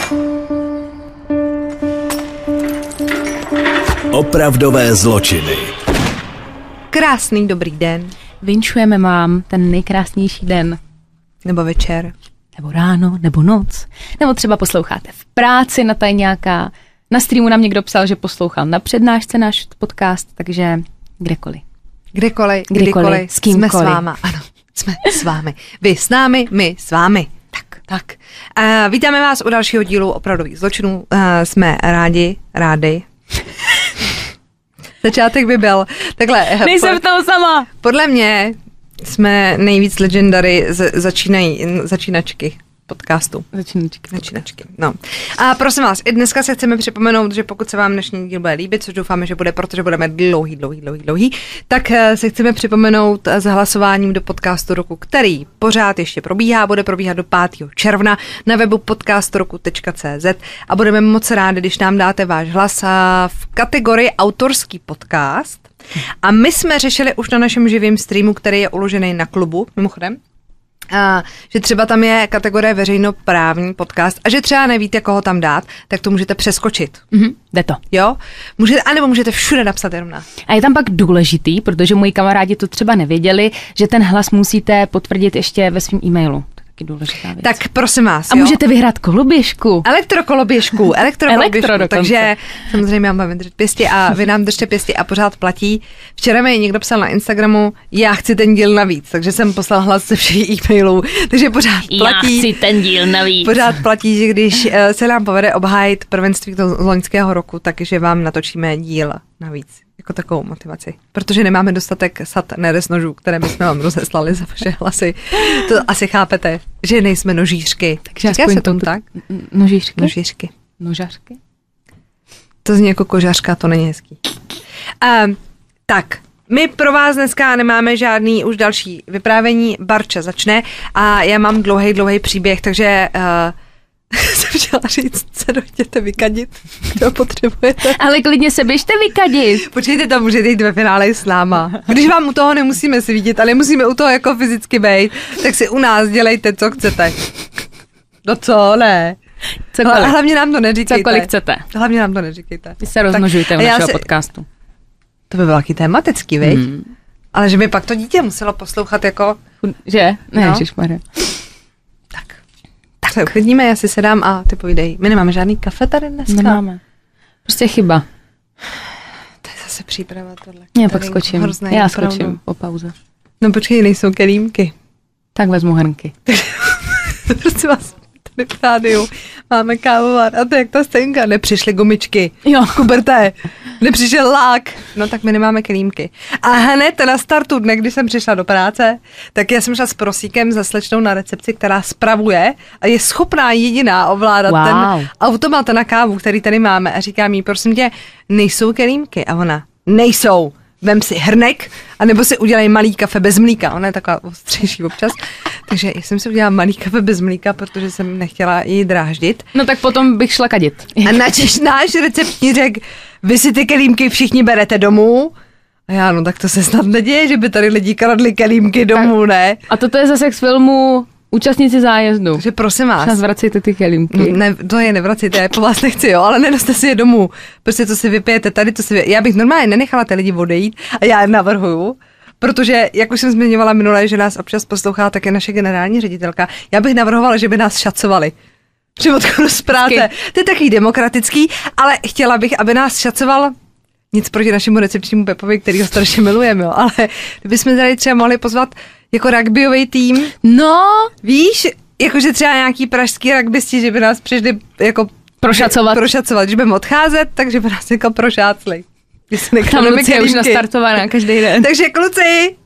Opravdové zločiny. Krásný dobrý den. Vinšujeme vám ten nejkrásnější den. Nebo večer. Nebo ráno, nebo noc. Nebo třeba posloucháte v práci na tajňáka. Na streamu nám někdo psal, že poslouchal na přednášce náš podcast, takže kdekoliv. Kdykoliv, s kýmkoliv. Jsme s váma, ano, jsme s vámi. Vy s námi, my s vámi. Tak. Vítáme vás u dalšího dílu Opravdových zločinů. Jsme rádi. Začátek by byl takhle. Nejsem v tom sama. Podle mě jsme nejvíc legendary začínačky podcastu. Začínačky. No. A prosím vás, i dneska se chceme připomenout, že pokud se vám dnešní díl bude líbit, což doufáme, že bude, protože budeme dlouhý, tak se chceme připomenout s hlasováním do podcastu roku, který pořád ještě probíhá, bude probíhat do 5. června na webu podcastoroku.cz a budeme moc rádi, když nám dáte váš hlas v kategorii autorský podcast. A my jsme řešili už na našem živém streamu, který je uložený na klubu, mimochodem, že třeba tam je kategorie veřejnoprávní podcast a že třeba nevíte, koho tam dát, tak to můžete přeskočit. Jde to. Jo? Anebo můžete všude napsat jenom nás. A je tam pak důležitý, protože moji kamarádi to třeba nevěděli, že ten hlas musíte potvrdit ještě ve svém e-mailu. Taky důležitá věc. Tak prosím vás. A můžete vyhrát koloběžku. Elektrokoloběžku. Elektro Takže samozřejmě mám držet pěsti a vy nám držte pěsti a pořád platí. Včera mi někdo psal na Instagramu, já chci ten díl navíc, takže jsem poslal hlas ze všech e-mailů, takže pořád platí. Já chci ten díl navíc. Pořád platí, že když se nám povede obhájit prvenství z loňského roku, takže vám natočíme díl navíc. Jako takovou motivaci. Protože nemáme dostatek sat neres nožů, které bychom vám rozeslali za vaše hlasy. To asi chápete, že nejsme nožířky. Takže říká se tomu tak? Nožířky. Nožařky? To zní jako kožařka, to není hezký. Tak, my pro vás dneska nemáme žádný už další vyprávění. Barča začne a já mám dlouhý příběh, takže jsem chtěla říct, se dojděte vykadit, kdo potřebujete. Ale klidně se běžte vykadit. Počkejte, tam můžete jít ve finále s náma. Když vám u toho nemusíme svítit, ale musíme u toho jako fyzicky být, tak si u nás dělejte, co chcete. No co, ne. Cokoliv. Hlavně nám to neříkejte. Cokoliv chcete. Hlavně nám to neříkejte. Vy se rozmnožujte u našeho podcastu. To by byl taky tematický, viď? Ale že by pak to dítě muselo poslouchat jako... Že? Ne, no. Ježišmarja. Tak se uklidníme, já si sedám a ty povídej. My nemáme žádný kafe tady dneska? Nemáme. Prostě chyba. To je zase příprava tohle. Já pak skočím. Já skočím po pauze. No počkej, nejsou kelímky. Tak vezmu hrnky. Prosím vás, tady v rádiu máme kávovar. A to jak ta scénka, nepřišly gumičky. Jo. Kuberte, nepřišel lák. No tak my nemáme kelímky. A hned na startu dne, když jsem přišla do práce, tak já jsem šla s prosíkem za slečnou na recepci, která spravuje a je schopná jediná ovládat ten automat na kávu, který tady máme. A říkám jí, prosím tě, nejsou kelímky. A ona, nejsou. Vem si hrnek, anebo si udělej malý kafe bez mlíka. Ona je taková ostřejší občas. Takže jsem si udělala malý kafe bez mlíka, protože jsem nechtěla ji dráždit. No tak potom bych šla kadit. A náš receptní řekl, vy si ty kelímky všichni berete domů. A já, no tak to se snad neděje, že by tady lidi kradli kelímky domů, ne? A toto je zase z filmu Účastníci zájezdu. Takže prosím vás. Vracejte ty kelímky. Ne, to je nevracejte, já po vás nechci, jo, ale nenoste si je domů. Prostě to si vypijete tady, já bych normálně nenechala ty lidi odejít a já navrhuju, protože, jak už jsem zmiňovala minule, že nás občas poslouchá také naše generální ředitelka, já bych navrhovala, že by nás šacovali. Při odchodu z práce. To je takový demokratický, ale chtěla bych, aby nás šacoval nic proti našemu recepčnímu Pepovi, který ho strašně milujeme, jo, ale kdybychom tady třeba mohli pozvat jako rugbyový tým. No, víš, jakože třeba nějaký pražský rugbysti, že by nás přišli jako prošacovat, že budeme odcházet, takže by nás jako prošácli. Tam Lucie je už nastartovaná každý den. Takže kluci!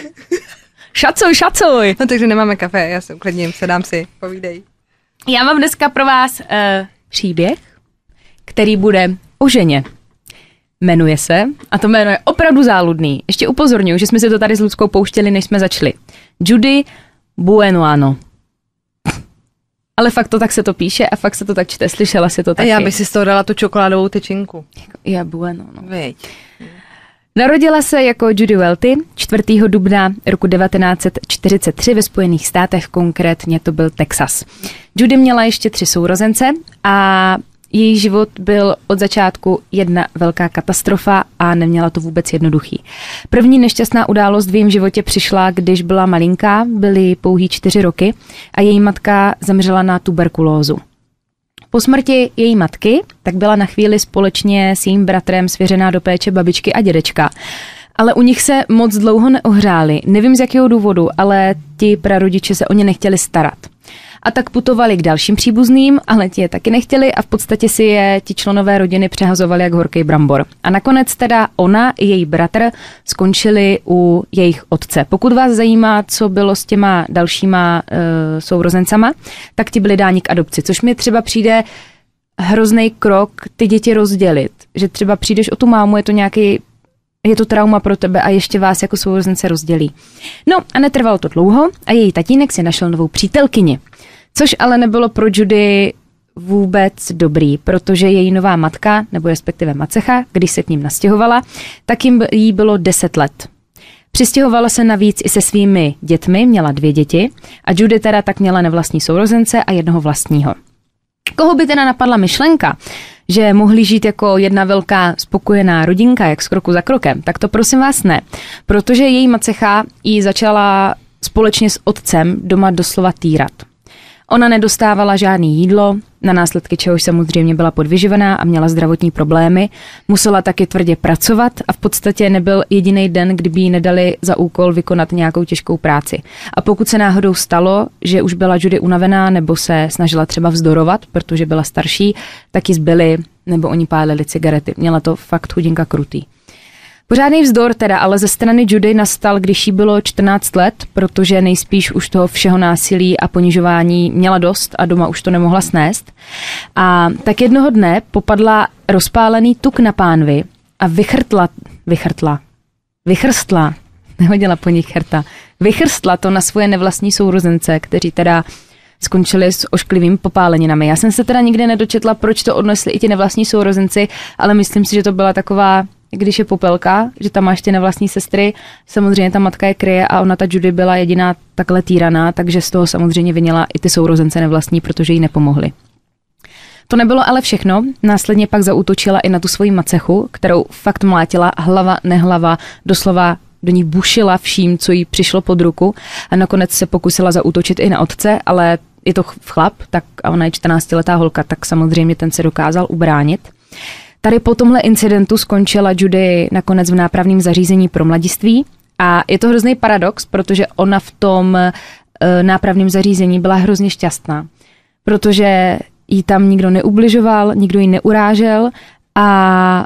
Šacuj! No takže nemáme kafe, já se uklidním, sedám si, povídej. Já mám dneska pro vás příběh, který bude o ženě. Jmenuje se, a to jméno je opravdu záludný. Ještě upozorňuji, že jsme si to tady s Luckou pouštěli, než jsme začali. Judy Buenoano. Ale fakt to tak se to píše a fakt se to tak čte. Slyšela si to taky. A já bych si z toho dala tu čokoládovou tyčinku. Je bueno, no. Viď. Narodila se jako Judy Welty 4. dubna roku 1943 ve Spojených státech, konkrétně to byl Texas. Judy měla ještě 3 sourozence a její život byl od začátku jedna velká katastrofa a neměla to vůbec jednoduchý. První nešťastná událost v jejím životě přišla, když byla malinká, byly pouhý 4 roky a její matka zemřela na tuberkulózu. Po smrti její matky tak byla na chvíli společně s jejím bratrem svěřená do péče babičky a dědečka. Ale u nich se moc dlouho neohřáli. Nevím z jakého důvodu, ale ti prarodiče se o ně nechtěli starat. A tak putovali k dalším příbuzným, ale ti je taky nechtěli a v podstatě si je ti členové rodiny přehazovali jak horký brambor. A nakonec teda ona i její bratr skončili u jejich otce. Pokud vás zajímá, co bylo s těma dalšíma sourozencama, tak ti byli dáni k adopci, což mi třeba přijde hrozný krok ty děti rozdělit. Že třeba přijdeš o tu mámu, je to trauma pro tebe a ještě vás jako sourozence rozdělí. No a netrvalo to dlouho a její tatínek si našel novou přítelkyni. Což ale nebylo pro Judy vůbec dobrý, protože její nová matka, nebo respektive macecha, když se k ním nastěhovala, tak jí bylo 10 let. Přistěhovala se navíc i se svými dětmi, měla 2 děti a Judy teda tak měla nevlastní sourozence a jednoho vlastního. Koho by teda napadla myšlenka, že mohli žít jako jedna velká spokojená rodinka, jak z kroku za krokem, tak to prosím vás ne, protože její macecha ji začala společně s otcem doma doslova týrat. Ona nedostávala žádný jídlo, na následky čehož samozřejmě byla podvyživená a měla zdravotní problémy. Musela taky tvrdě pracovat a v podstatě nebyl jediný den, kdyby jí nedali za úkol vykonat nějakou těžkou práci. A pokud se náhodou stalo, že už byla Judy unavená nebo se snažila třeba vzdorovat, protože byla starší, tak ji zbyli nebo oni pálili cigarety. Měla to fakt chudinka krutý. Pořádný vzdor teda, ale ze strany Judy nastal, když jí bylo 14 let, protože nejspíš už toho všeho násilí a ponižování měla dost a doma už to nemohla snést. A tak jednoho dne popadla rozpálený tuk na pánvi a vychrstla to na svoje nevlastní sourozence, kteří teda skončili s ošklivými popáleninami. Já jsem se teda nikdy nedočetla, proč to odnesli i ti nevlastní sourozenci, ale myslím si, že to byla taková, když je popelka, že tam máš ty nevlastní sestry, samozřejmě ta matka je kryje a ona, ta Judy, byla jediná takhle týraná, takže z toho samozřejmě vinila i ty sourozence nevlastní, protože jí nepomohli. To nebylo ale všechno, následně pak zaútočila i na tu svoji macechu, kterou fakt mlátila hlava nehlava, doslova do ní bušila vším, co jí přišlo pod ruku a nakonec se pokusila zaútočit i na otce, ale je to chlap, tak a ona je 14letá holka, tak samozřejmě ten se dokázal ubránit. Tady po tomhle incidentu skončila Judy nakonec v nápravném zařízení pro mladiství a je to hrozný paradox, protože ona v tom nápravném zařízení byla hrozně šťastná, protože jí tam nikdo neubližoval, nikdo ji neurážel a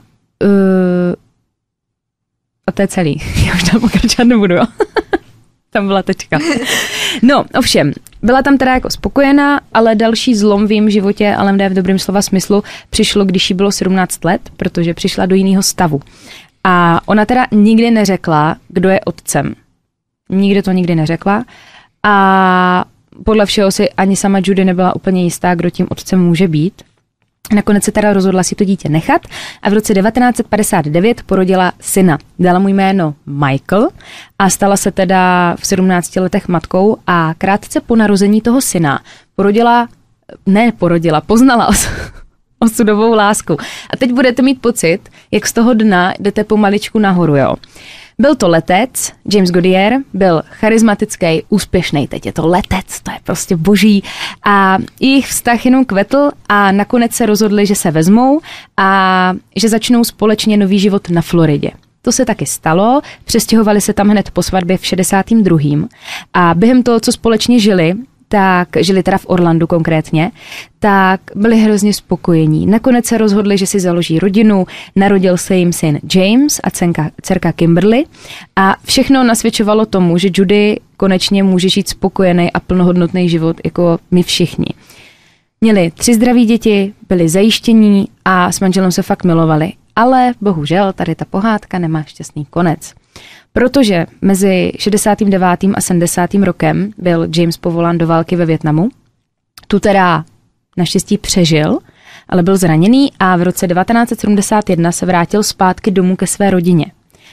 to je celý. Já už tam pokračovat nebudu, jo. Tam byla tečka. No, ovšem, byla tam teda jako spokojená, ale další zlom v jejím životě, ale v dobrém slova smyslu, přišlo, když jí bylo 17 let, protože přišla do jiného stavu. A ona teda nikdy neřekla, kdo je otcem. Nikdy to nikdy neřekla. A podle všeho si ani sama Judy nebyla úplně jistá, kdo tím otcem může být. Nakonec se teda rozhodla si to dítě nechat a v roce 1959 porodila syna. Dala mu jméno Michael a stala se teda v 17 letech matkou a krátce po narození toho syna poznala osudovou lásku. A teď budete mít pocit, jak z toho dna jdete pomaličku nahoru, jo. Byl to letec, James Goodyear, byl charismatický, úspěšný, teď je to letec, to je prostě boží. A jejich vztah jenom kvetl a nakonec se rozhodli, že se vezmou a že začnou společně nový život na Floridě. To se taky stalo, přestěhovali se tam hned po svatbě v 62. A během toho, co společně žili teda v Orlandu konkrétně, tak byli hrozně spokojení. Nakonec se rozhodli, že si založí rodinu, narodil se jim syn James a dcerka Kimberly a všechno nasvědčovalo tomu, že Judy konečně může žít spokojený a plnohodnotný život jako my všichni. Měli 3 zdraví děti, byli zajištění a s manželem se fakt milovali. Ale bohužel tady ta pohádka nemá šťastný konec. Protože mezi 69. a 70. rokem byl James povolán do války ve Vietnamu. Tu teda naštěstí přežil, ale byl zraněný a v roce 1971 se vrátil zpátky domů ke své rodině.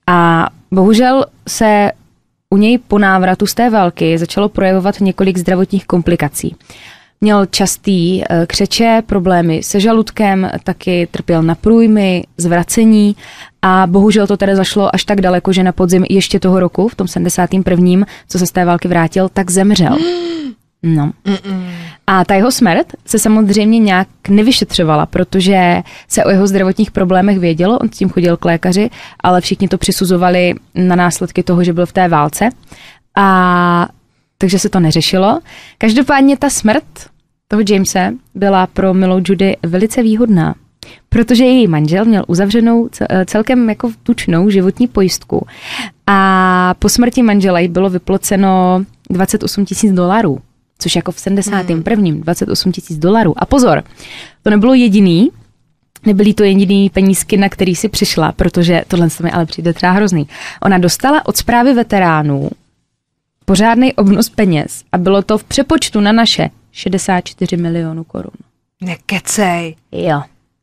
A bohužel se u něj po návratu z té války začalo projevovat několik zdravotních komplikací. Měl častý křeče, problémy se žaludkem, taky trpěl na průjmy, zvracení a bohužel to tedy zašlo až tak daleko, že na podzim ještě toho roku, v tom 71., co se z té války vrátil, tak zemřel. No. A ta jeho smrt se samozřejmě nějak nevyšetřovala, protože se o jeho zdravotních problémech vědělo, on s tím chodil k lékaři, ale všichni to přisuzovali na následky toho, že byl v té válce. A takže se to neřešilo. Každopádně ta smrt toho Jamese byla pro milou Judy velice výhodná, protože její manžel měl uzavřenou celkem jako tučnou životní pojistku a po smrti manžela jí bylo vyplaceno $28,000, což jako v 71. $28,000. A pozor, to nebylo jediný, nebyly to jediný penízky, na který si přišla, protože tohle mi ale přijde třeba hrozný. Ona dostala od správy veteránů pořádný obnos peněz a bylo to v přepočtu na naše 64 milionů korun. Nekecej. Jo.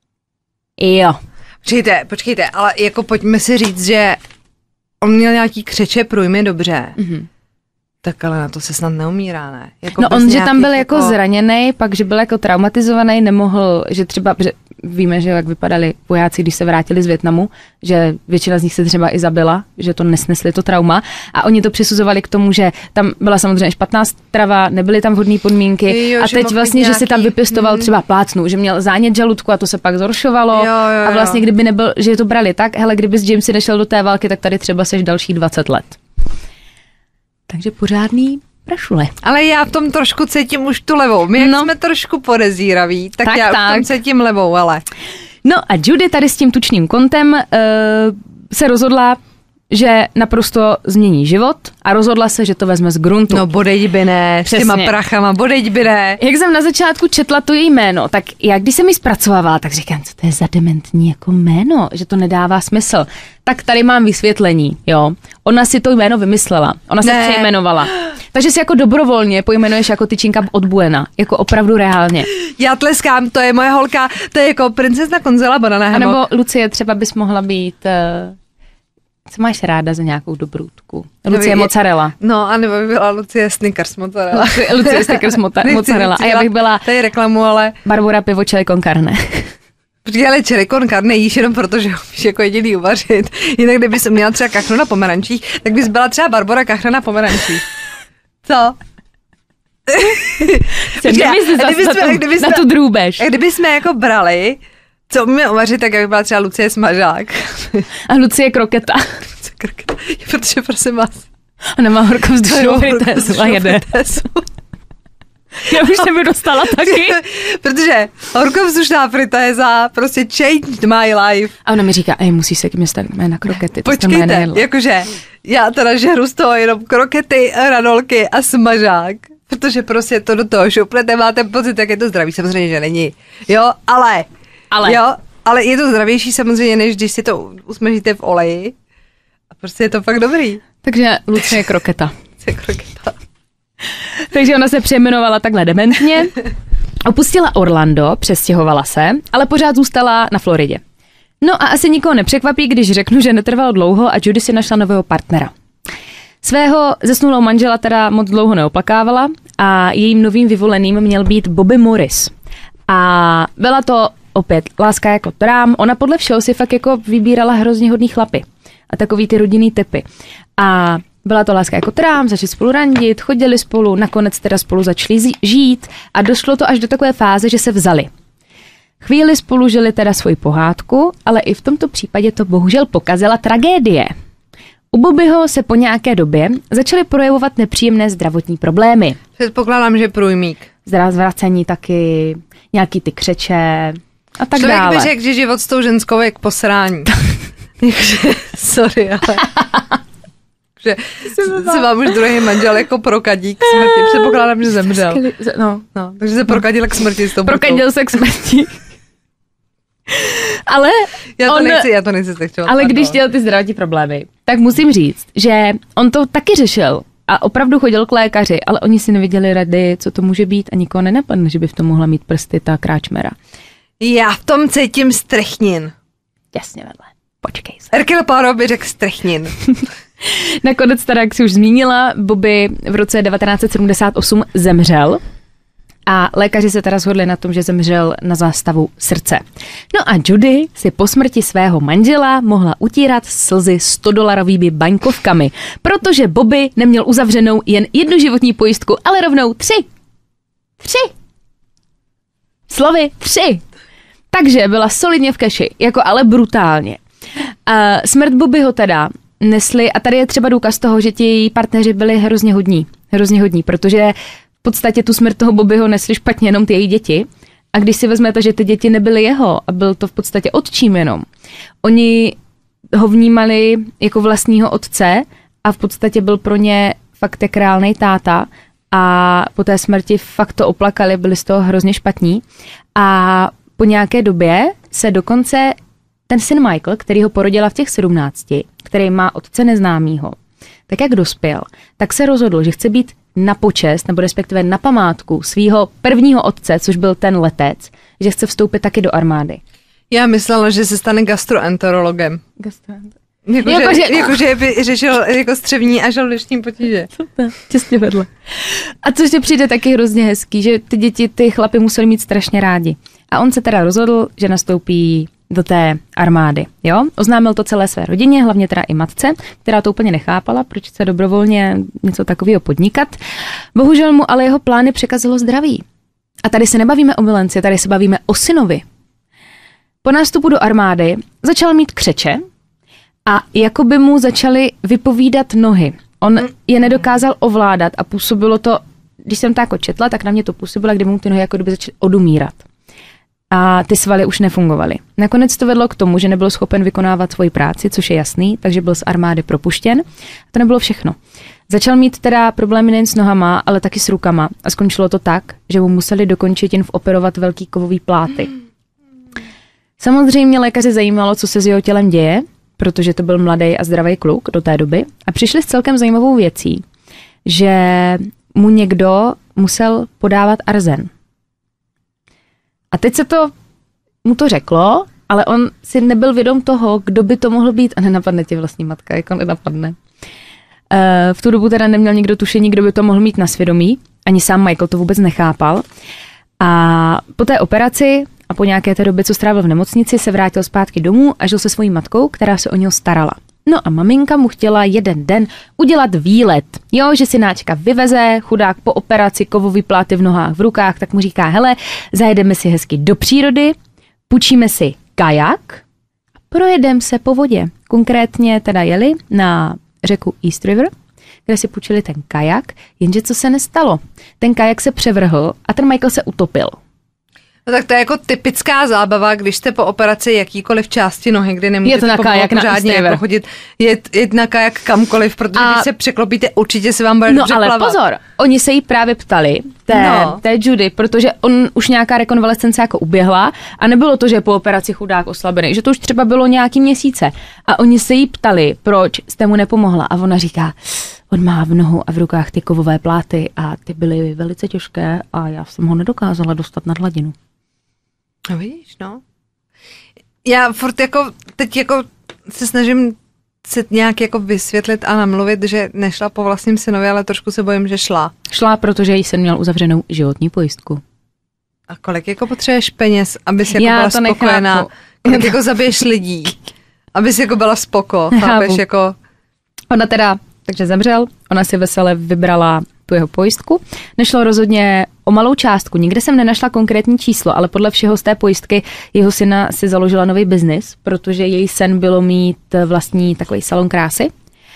Počkejte, ale jako pojďme si říct, že on měl nějaký křeče, průjmy, dobře. Mm-hmm. Tak ale na to se snad neumírá, ne? Jako no on, že tam byl jako zraněný, pak, že byl jako traumatizovaný, nemohl, že třeba, víme, že jak vypadali vojáci, když se vrátili z Vietnamu, že většina z nich se třeba i zabila, že to nesnesli to trauma a oni to přisuzovali k tomu, že tam byla samozřejmě špatná strava, nebyly tam vhodné podmínky a teď vlastně, nějaký, že si tam vypěstoval třeba plácnu, že měl zánět žaludku a to se pak zhoršovalo a vlastně kdyby nebyl, že to brali tak, hele, kdyby s Jamesy nešel do té války, tak tady třeba seš další 20 let. Takže pořádný prašule. Ale já v tom trošku cítím už tu levou. My jak jsme trošku podezíraví, tak já v tom cítím levou, ale. No a Judy tady s tím tučným kontem se rozhodla, že naprosto změní život a rozhodla se, že to vezme z gruntu. No bodejť by ne, s těma prachama, bodejť by ne. Jak jsem na začátku četla to její jméno, tak já když jsem ji zpracovávala, tak říkám, co to je za dementní jako jméno, že to nedává smysl. Tak tady mám vysvětlení, jo. Ona si to jméno vymyslela, ona se přejmenovala. Takže si jako dobrovolně pojmenuješ jako tyčinka od Buena, jako opravdu reálně. Já tleskám, to je moje holka, to je jako princezna Konzela Banana Hammock. A nebo Lucie třeba bys mohla být... Co máš ráda za nějakou dobrůdku? Lucie Mozzarella. No, a nebo by byla Lucie Snickers Mozzarella. Lucie Snickers Mozzarella. A já bych byla... Tady reklamu, ale... Barbora pivo chili con carne. Počkej, ale chili con carne jíš jenom proto, že ho umíš jako jediný uvařit. Jinak kdybys měla třeba kachnu na pomerančích, tak bys byla třeba Barbora kachna na pomerančích. Co? Na tu drůbež. A kdybychom jako brali... Co umíme uvařit, tak jak byla třeba Lucie Smažák. A Lucie Kroketa. Protože prosím vás. Ona má horkovzdušnou fritézu a jede. Já už jsem mi dostala taky. Protože horkovzdušná fritéza prostě changed my life. A ona mi říká, musíš se mě stavit na krokety. Počkejte, jakože já teda žeru z toho jenom krokety, ranolky a smažák. Protože prostě to do toho šoupnete, máte pocit, jak je to zdraví. Samozřejmě, že není. Jo, ale je to zdravější samozřejmě, než když si to usmažíte v oleji. A prostě je to fakt dobrý. Takže Lucie Kroketa. Takže ona se přejmenovala takhle dementně. Opustila Orlando, přestěhovala se, ale pořád zůstala na Floridě. No a asi nikoho nepřekvapí, když řeknu, že netrvalo dlouho a Judy si našla nového partnera. Svého zesnulého manžela teda moc dlouho neoplakávala a jejím novým vyvoleným měl být Bobby Morris. A byla to opět láska jako trám, ona podle všeho si fakt jako vybírala hrozně hodný chlapy a takový ty rodinný typy. A byla to láska jako trám, začali spolu randit, chodili spolu, nakonec teda spolu začali žít a došlo to až do takové fáze, že se vzali. Chvíli spolu žili teda svoji pohádku, ale i v tomto případě to bohužel pokazila tragédie. U Bobbyho se po nějaké době začaly projevovat nepříjemné zdravotní problémy. Předpokládám, že průjmík. Zvracení taky, nějaký ty křeče a tak člověk dále. Člověk by řekl, že život s tou ženskou je k posrání. Sorry, ale... že se vám už druhý manžel jako prokadí k smrti. Předpokládám, že zemřel. No, takže se prokadil k smrti s tou prokadil se k smrti. Ale já to nechci zlehčovat. Ale když měl ty zdravotní problémy, tak musím říct, že on to taky řešil a opravdu chodil k lékaři, ale oni si nevěděli rady, co to může být a nikoho nenapadne, že by v tom mohla mít prsty ta kráčmera. Já v tom cítím strychnin. Jasně vedle. Počkej se. Hercule Poirot by řekl Strychnin. Nakonec teda, jak si už zmínila, Bobby v roce 1978 zemřel. A lékaři se teda shodli na tom, že zemřel na zástavu srdce. No a Judy si po smrti svého manžela mohla utírat slzy $100 baňkovkami, protože Bobby neměl uzavřenou jen jednu životní pojistku, ale rovnou 3. 3. Slovy 3. Takže byla solidně v keši, jako ale brutálně. A smrt Bobbyho teda nesli, a tady je třeba důkaz toho, že ti její partneři byli hrozně hodní, protože v podstatě tu smrt toho Bobbyho nesli špatně jenom ty její děti. A když si vezmete, že ty děti nebyly jeho a byl to v podstatě otčím jenom, oni ho vnímali jako vlastního otce a v podstatě byl pro ně fakt jak reálnej táta a po té smrti fakt to oplakali, byli z toho hrozně špatní. A po nějaké době se dokonce ten syn Michael, který ho porodila v těch 17, který má otce neznámýho, tak jak dospěl, tak se rozhodl, že chce být na počest, nebo respektive na památku svého prvního otce, což byl ten letec, že chce vstoupit taky do armády. Já myslela, že se stane gastroenterologem. Jakože by řešil jako střevní a žaludeční potíže. Těsně vedle. A což ti přijde taky hrozně hezký, že ty děti, ty chlapy museli mít strašně rádi. A on se teda rozhodl, že nastoupí do té armády. Jo? Oznámil to celé své rodině, hlavně teda i matce, která to úplně nechápala, proč se dobrovolně něco takového podnikat. Bohužel mu ale jeho plány překazilo zdraví. A tady se nebavíme o milenci, tady se bavíme o synovi. Po nástupu do armády začal mít křeče a jako by mu začaly vypovídat nohy. On je nedokázal ovládat a působilo to, když jsem to jako četla, tak na mě to působilo, kdy mu ty nohy jako kdyby začaly odumírat. A ty svaly už nefungovaly. Nakonec to vedlo k tomu, že nebyl schopen vykonávat svoji práci, což je jasný, takže byl z armády propuštěn. A to nebylo všechno. Začal mít teda problémy nejen s nohama, ale taky s rukama. A skončilo to tak, že mu museli dokončit jen operovat velký kovový pláty. Samozřejmě lékaře zajímalo, co se s jeho tělem děje, protože to byl mladý a zdravý kluk do té doby. A přišli s celkem zajímavou věcí, že mu někdo musel podávat arzen. A teď se to mu to řeklo, ale on si nebyl vědom toho, kdo by to mohl být. A nenapadne tě vlastní matka, jako nenapadne. V tu dobu teda neměl nikdo tušení, kdo by to mohl mít na svědomí. Ani sám Michael to vůbec nechápal. A po té operaci a po nějaké té době, co strávil v nemocnici, se vrátil zpátky domů a žil se svojí matkou, která se o něho starala. No a maminka mu chtěla jeden den udělat výlet. Jo, že synáčka vyveze, chudák po operaci, kovový pláty v nohách, v rukách, tak mu říká, hele, zajedeme si hezky do přírody, půjčíme si kajak a projedeme se po vodě. Konkrétně teda jeli na řeku East River, kde si půjčili ten kajak, jenže co se nestalo? Ten kajak se převrhl a ten Michael se utopil. No tak to je jako typická zábava, když jste po operaci jakýkoliv části nohy, kdy nemůžete pořádně jako chodit, jet na kajak kamkoliv, protože když se překlopíte, určitě se vám bude dobře plavat. No ale pozor, oni se jí právě ptali, té Judy, protože on už nějaká rekonvalescence jako uběhla a nebylo to, že po operaci chudák oslabený, že to už třeba bylo nějaký měsíce. A oni se jí ptali, proč jste mu nepomohla a ona říká, on má v nohu a v rukách ty kovové pláty a ty byly velice těžké a já jsem ho nedokázala dostat nad hladinu. No vidíš, no. Já furt jako, teď jako se snažím se nějak jako vysvětlit a namluvit, že nešla po vlastním synovi, ale trošku se bojím, že šla. Šla, protože jí syn měl uzavřenou životní pojistku. A kolik jako potřebuješ peněz, abys jako byla spokojená? Kolik jako zabiješ lidí, abys jako byla chápeš jako... Ona teda, takže zemřel, ona si vesele vybrala tu jeho pojistku. Nešlo rozhodně o malou částku, nikde jsem nenašla konkrétní číslo, ale podle všeho z té pojistky jeho syna si založila nový biznis, protože její sen bylo mít vlastní takový salon krásy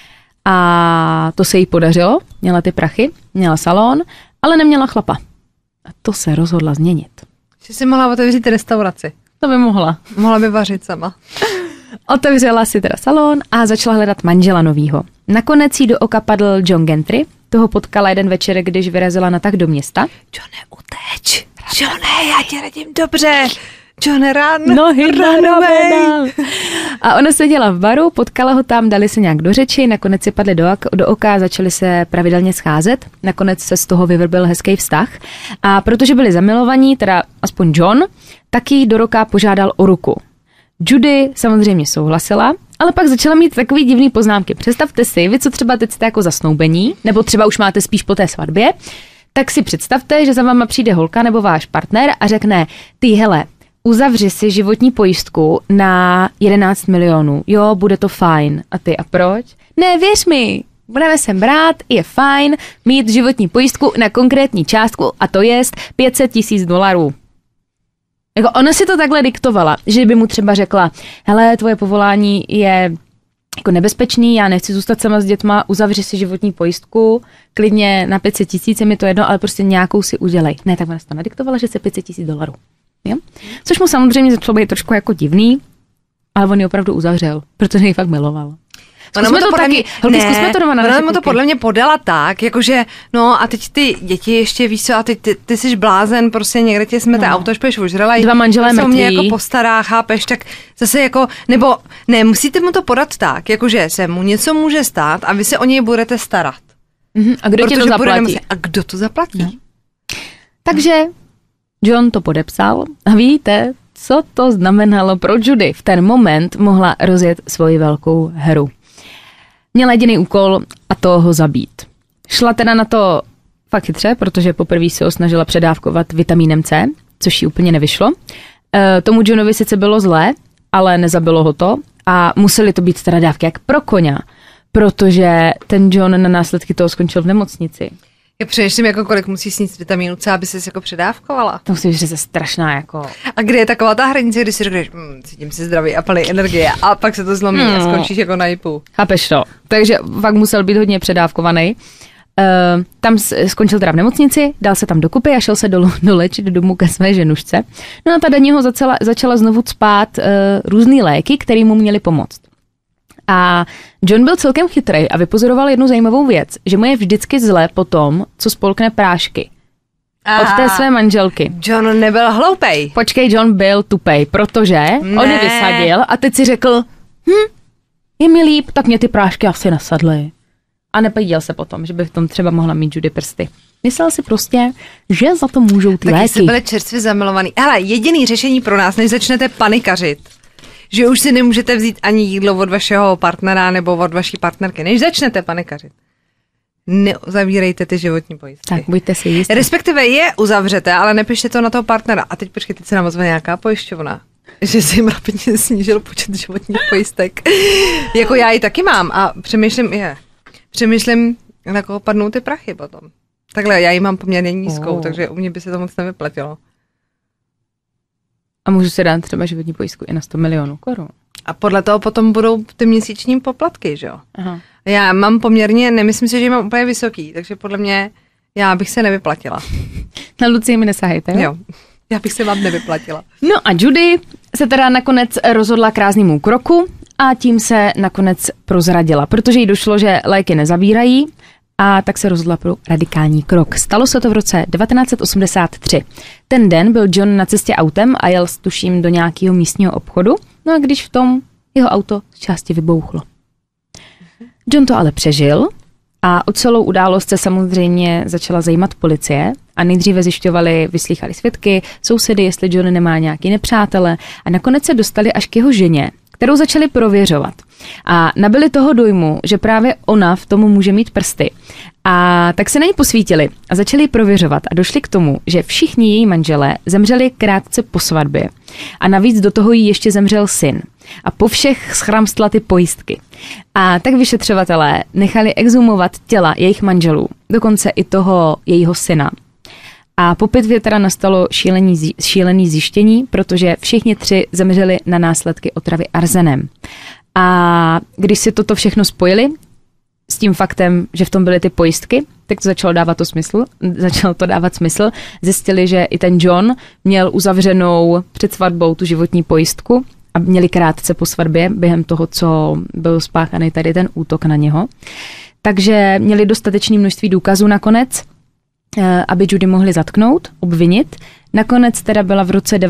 a to se jí podařilo, měla ty prachy, měla salon, ale neměla chlapa. A to se rozhodla změnit. Že si mohla otevřít restauraci. To by mohla. Mohla by vařit sama. Otevřela si teda salon a začala hledat manžela novýho. Nakonec jí do oka padl John Gentry, toho potkala jeden večer, když vyrazila na tak do města. Johne, uteč. Johne, já tě radím dobře. Johne, nohy ranovej. A ona seděla v baru, potkala ho tam, dali se nějak do řeči, nakonec si padli do oka, začali se pravidelně scházet. Nakonec se z toho vyvrbil hezký vztah. A protože byli zamilovaní, teda aspoň John, tak jí do roka požádal o ruku. Judy samozřejmě souhlasila, ale pak začala mít takový divný poznámky. Představte si, vy co třeba teď jste jako zasnoubení, nebo třeba už máte spíš po té svatbě, tak si představte, že za váma přijde holka nebo váš partner a řekne, ty hele, uzavři si životní pojistku na 11 milionů. Jo, bude to fajn. A ty, a proč? Ne, věř mi, budeme se brát, je fajn mít životní pojistku na konkrétní částku a to jest $500,000. Jako ona si to takhle diktovala, že by mu třeba řekla, hele, tvoje povolání je jako nebezpečný, já nechci zůstat sama s dětma, uzavři si životní pojistku, klidně na 500,000, je mi to jedno, ale prostě nějakou si udělej. Ne, tak ona si to nadiktovala, že se $500,000. Jo? Což mu samozřejmě začalo být trošku jako divný, ale on ji opravdu uzavřel, protože ji fakt miloval. Zkusme to taky. Holky, zkusme to doma na naše Ona mu to podle mě podala tak, jakože, no a teď ty děti ještě víš co, a teď ty jsi blázen, prostě někde tě smete auto, až půjdeš ožrala. 2 manželé mrtví. Mě jako postará, chápeš, tak zase jako, nebo ne, musíte mu to podat tak, jakože se mu něco může stát a vy se o něj budete starat. A kdo ti to zaplatí? A kdo to zaplatí? No. Takže John to podepsal a víte, co to znamenalo pro Judy? V ten moment mohla rozjet svoji velkou hru. Měla jediný úkol a to ho zabít. Šla teda na to fakt chytře, protože poprvé se ho snažila předávkovat vitamínem C, což jí úplně nevyšlo. Tomu Johnovi sice bylo zlé, ale nezabilo ho to a museli to být teda dávky jak pro koně, protože ten John na následky toho skončil v nemocnici. Já přemýšlím, jako kolik musí snít vitamínu C, aby ses jako předávkovala. To musí říct, že strašná jako... A kde je taková ta hranice, kdy si řekneš, cítím si zdravý a plný energie a pak se to zlomí a skončíš jako na jipu. Chápeš to. Takže fakt musel být hodně předávkovaný. Tam skončil teda v nemocnici, dal se tam dokupy a šel se dolečit domů ke své ženušce. No a ta do něho začala znovu cpát různý léky, které mu měly pomoct. A John byl celkem chytrý a vypozoroval jednu zajímavou věc, že mu je vždycky zlé po tom, co spolkne prášky. Od té své manželky. John nebyl hloupej. Počkej, John byl tupej, protože on je vysadil a teď si řekl, je mi líp, tak mě ty prášky asi nasadly. A nepodíval se potom, že by v tom třeba mohla mít Judy prsty. Myslel si prostě, že za to můžou ty léky. Taky jste byli čerstvě zamilovaný. Hele, jediný řešení pro nás, než začnete panikařit, že už si nemůžete vzít ani jídlo od vašeho partnera nebo od vaší partnerky, než začnete panikařit. Neuzavírejte ty životní pojistky. Tak, buďte si jistí. Respektive je uzavřete, ale nepište to na toho partnera. A teď počkej, teď se nám ozve nějaká pojišťovna, že si jim rapidně snížil počet životních pojistek. Jako já ji taky mám a přemýšlím, na koho padnou ty prachy potom. Takhle, já ji mám poměrně nízkou, takže u mě by se to moc nevyplatilo. A můžu si dát třeba životní pojistku i na 100 milionů korun. A podle toho potom budou ty měsíční poplatky, že jo? Aha. Já mám poměrně, nemyslím si, že mám úplně vysoký, takže podle mě já bych se nevyplatila. Na Lucii mi nesahejte, jo? Jo, já bych se vám nevyplatila. No a Judy se teda nakonec rozhodla k ráznému kroku a tím se nakonec prozradila, protože jí došlo, že léky nezabírají, a tak se rozhodla pro radikální krok. Stalo se to v roce 1983. Ten den byl John na cestě autem a jel tuším do nějakého místního obchodu, no a když v tom jeho auto z části vybouchlo. John to ale přežil a o celou událost se samozřejmě začala zajímat policie a nejdříve vyslýchali svědky, sousedy, jestli John nemá nějaký nepřátele a nakonec se dostali až k jeho ženě, kterou začali prověřovat. A nabili toho dojmu, že právě ona v tomu může mít prsty. A tak se na ní posvítili a začali ji prověřovat a došli k tomu, že všichni její manželé zemřeli krátce po svatbě. A navíc do toho jí ještě zemřel syn. A po všech schramstla ty pojistky. A tak vyšetřovatelé nechali exhumovat těla jejich manželů, dokonce i toho jejího syna. A po pitvě teda nastalo šílený zjištění, protože všichni 3 zemřeli na následky otravy arzenem. A když si toto všechno spojili s tím faktem, že v tom byly ty pojistky, tak to začalo dávat smysl. Zjistili, že i ten John měl uzavřenou před svatbou tu životní pojistku a měli krátce po svatbě během toho, co byl spáchaný tady ten útok na něho. Takže měli dostatečné množství důkazů nakonec, aby Judy mohli zatknout, obvinit. Nakonec teda byla v roce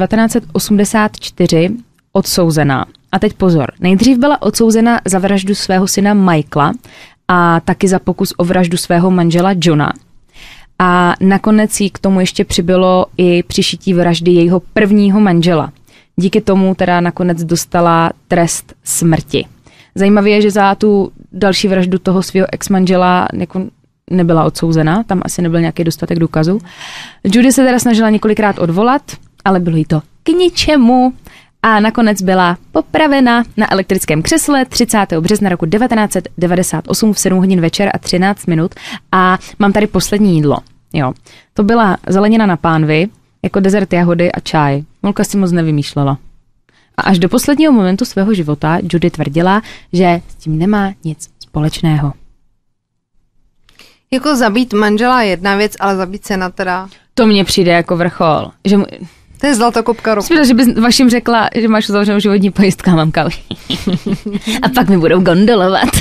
1984 odsouzená. A teď pozor, nejdřív byla odsouzena za vraždu svého syna Michaela a taky za pokus o vraždu svého manžela Johna. A nakonec jí k tomu ještě přibylo i přišití vraždy jejího prvního manžela. díky tomu teda nakonec dostala trest smrti. Zajímavé je, že za tu další vraždu toho svého ex-manžela jako nebyla odsouzena, tam asi nebyl nějaký dostatek důkazů. Judy se teda snažila několikrát odvolat, ale bylo jí to k ničemu a nakonec byla popravena na elektrickém křesle 30. března roku 1998 v 7 hodin večer a 13 minut a mám tady poslední jídlo. Jo. To byla zelenina na pánvi, jako dezert jahody a čaj. Molka si moc nevymýšlela. A až do posledního momentu svého života Judy tvrdila, že s tím nemá nic společného. Jako zabít manžela je jedna věc, ale zabít syna teda... To mně přijde jako vrchol. Že to je zlatokopka roku. Že bys vašim řekla, že máš uzavřenou životní pojistku a mamka. A pak mi budou gondolovat.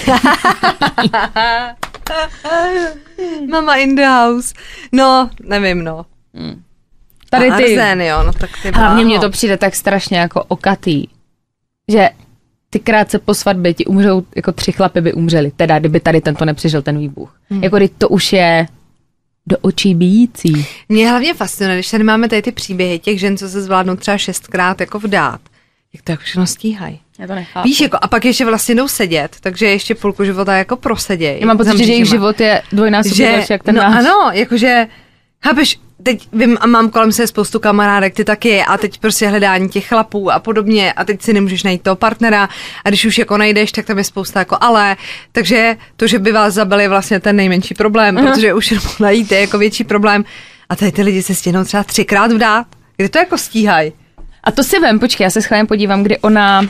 Mama in the house. No, nevím, no. Tady ty... Arzen, jo, no tak ty hlavně mně to přijde tak strašně jako okatý, že ty krátce po svatbě ti umřou, jako 3 chlapy by umřeli, teda kdyby tady tento nepřežil ten výbuch. Jako když to už je do očí bijící. Mě hlavně fascinuje, když tady máme tady ty příběhy těch žen, co se zvládnou třeba 6krát jako vdát, jak to jako všechno stíhají. Já to nechápu. Víš, jako, a pak ještě vlastně jdou sedět, takže ještě půlku života jako prosedějí. Já mám pocit, že jejich život je dvojnásobně další, jak ten náš. Ano, jakože, chápeš, teď vím a mám kolem se spoustu kamarádek, ty taky a teď prostě hledání těch chlapů a podobně a teď si nemůžeš najít toho partnera a když už jako najdeš, tak tam je spousta jako ale, takže to, že by vás zabili je vlastně ten nejmenší problém, protože už jenom najít je jako větší problém a tady ty lidi se stihnou třeba 3krát vdát, kdy to jako stíhají. A to si vem, počkej, já se schválně podívám, kdy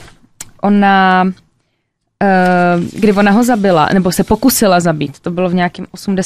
kdy ona ho zabila, nebo se pokusila zabít, to bylo v nějakém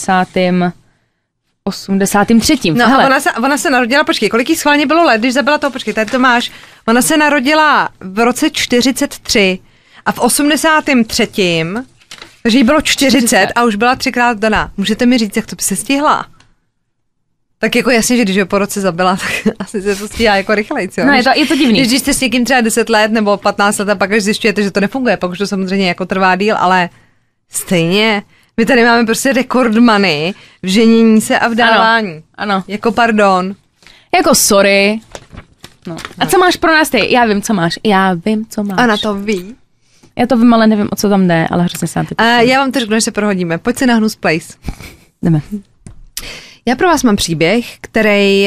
83. No a ona se narodila, počkej, kolik jí schválně bylo let, když zabila toho, počkej, tady to máš. Ona se narodila v roce 43 a v 83. Takže jí bylo 40 a už byla 3krát daná. Můžete mi říct, jak to by se stihla? Tak jako jasně, že když ho po roce zabila, tak asi se to stíhá jako rychlejc, jo? No je to divný. Když jste s někým třeba 10 let nebo 15 let a pak až zjišťujete, že to nefunguje, pak už to samozřejmě jako trvá díl, ale stejně... My tady máme prostě rekordmany v ženění se a vdávání. Ano. Jako pardon. Jako sorry. No. A co máš pro nás ty? Já vím, co máš. Ona to ví. Já to vím, ale nevím, o co tam jde, ale hrozně se na ty já vám to řeknu, než se prohodíme. Pojď si na Hnus Place. Jdeme. Já pro vás mám příběh, který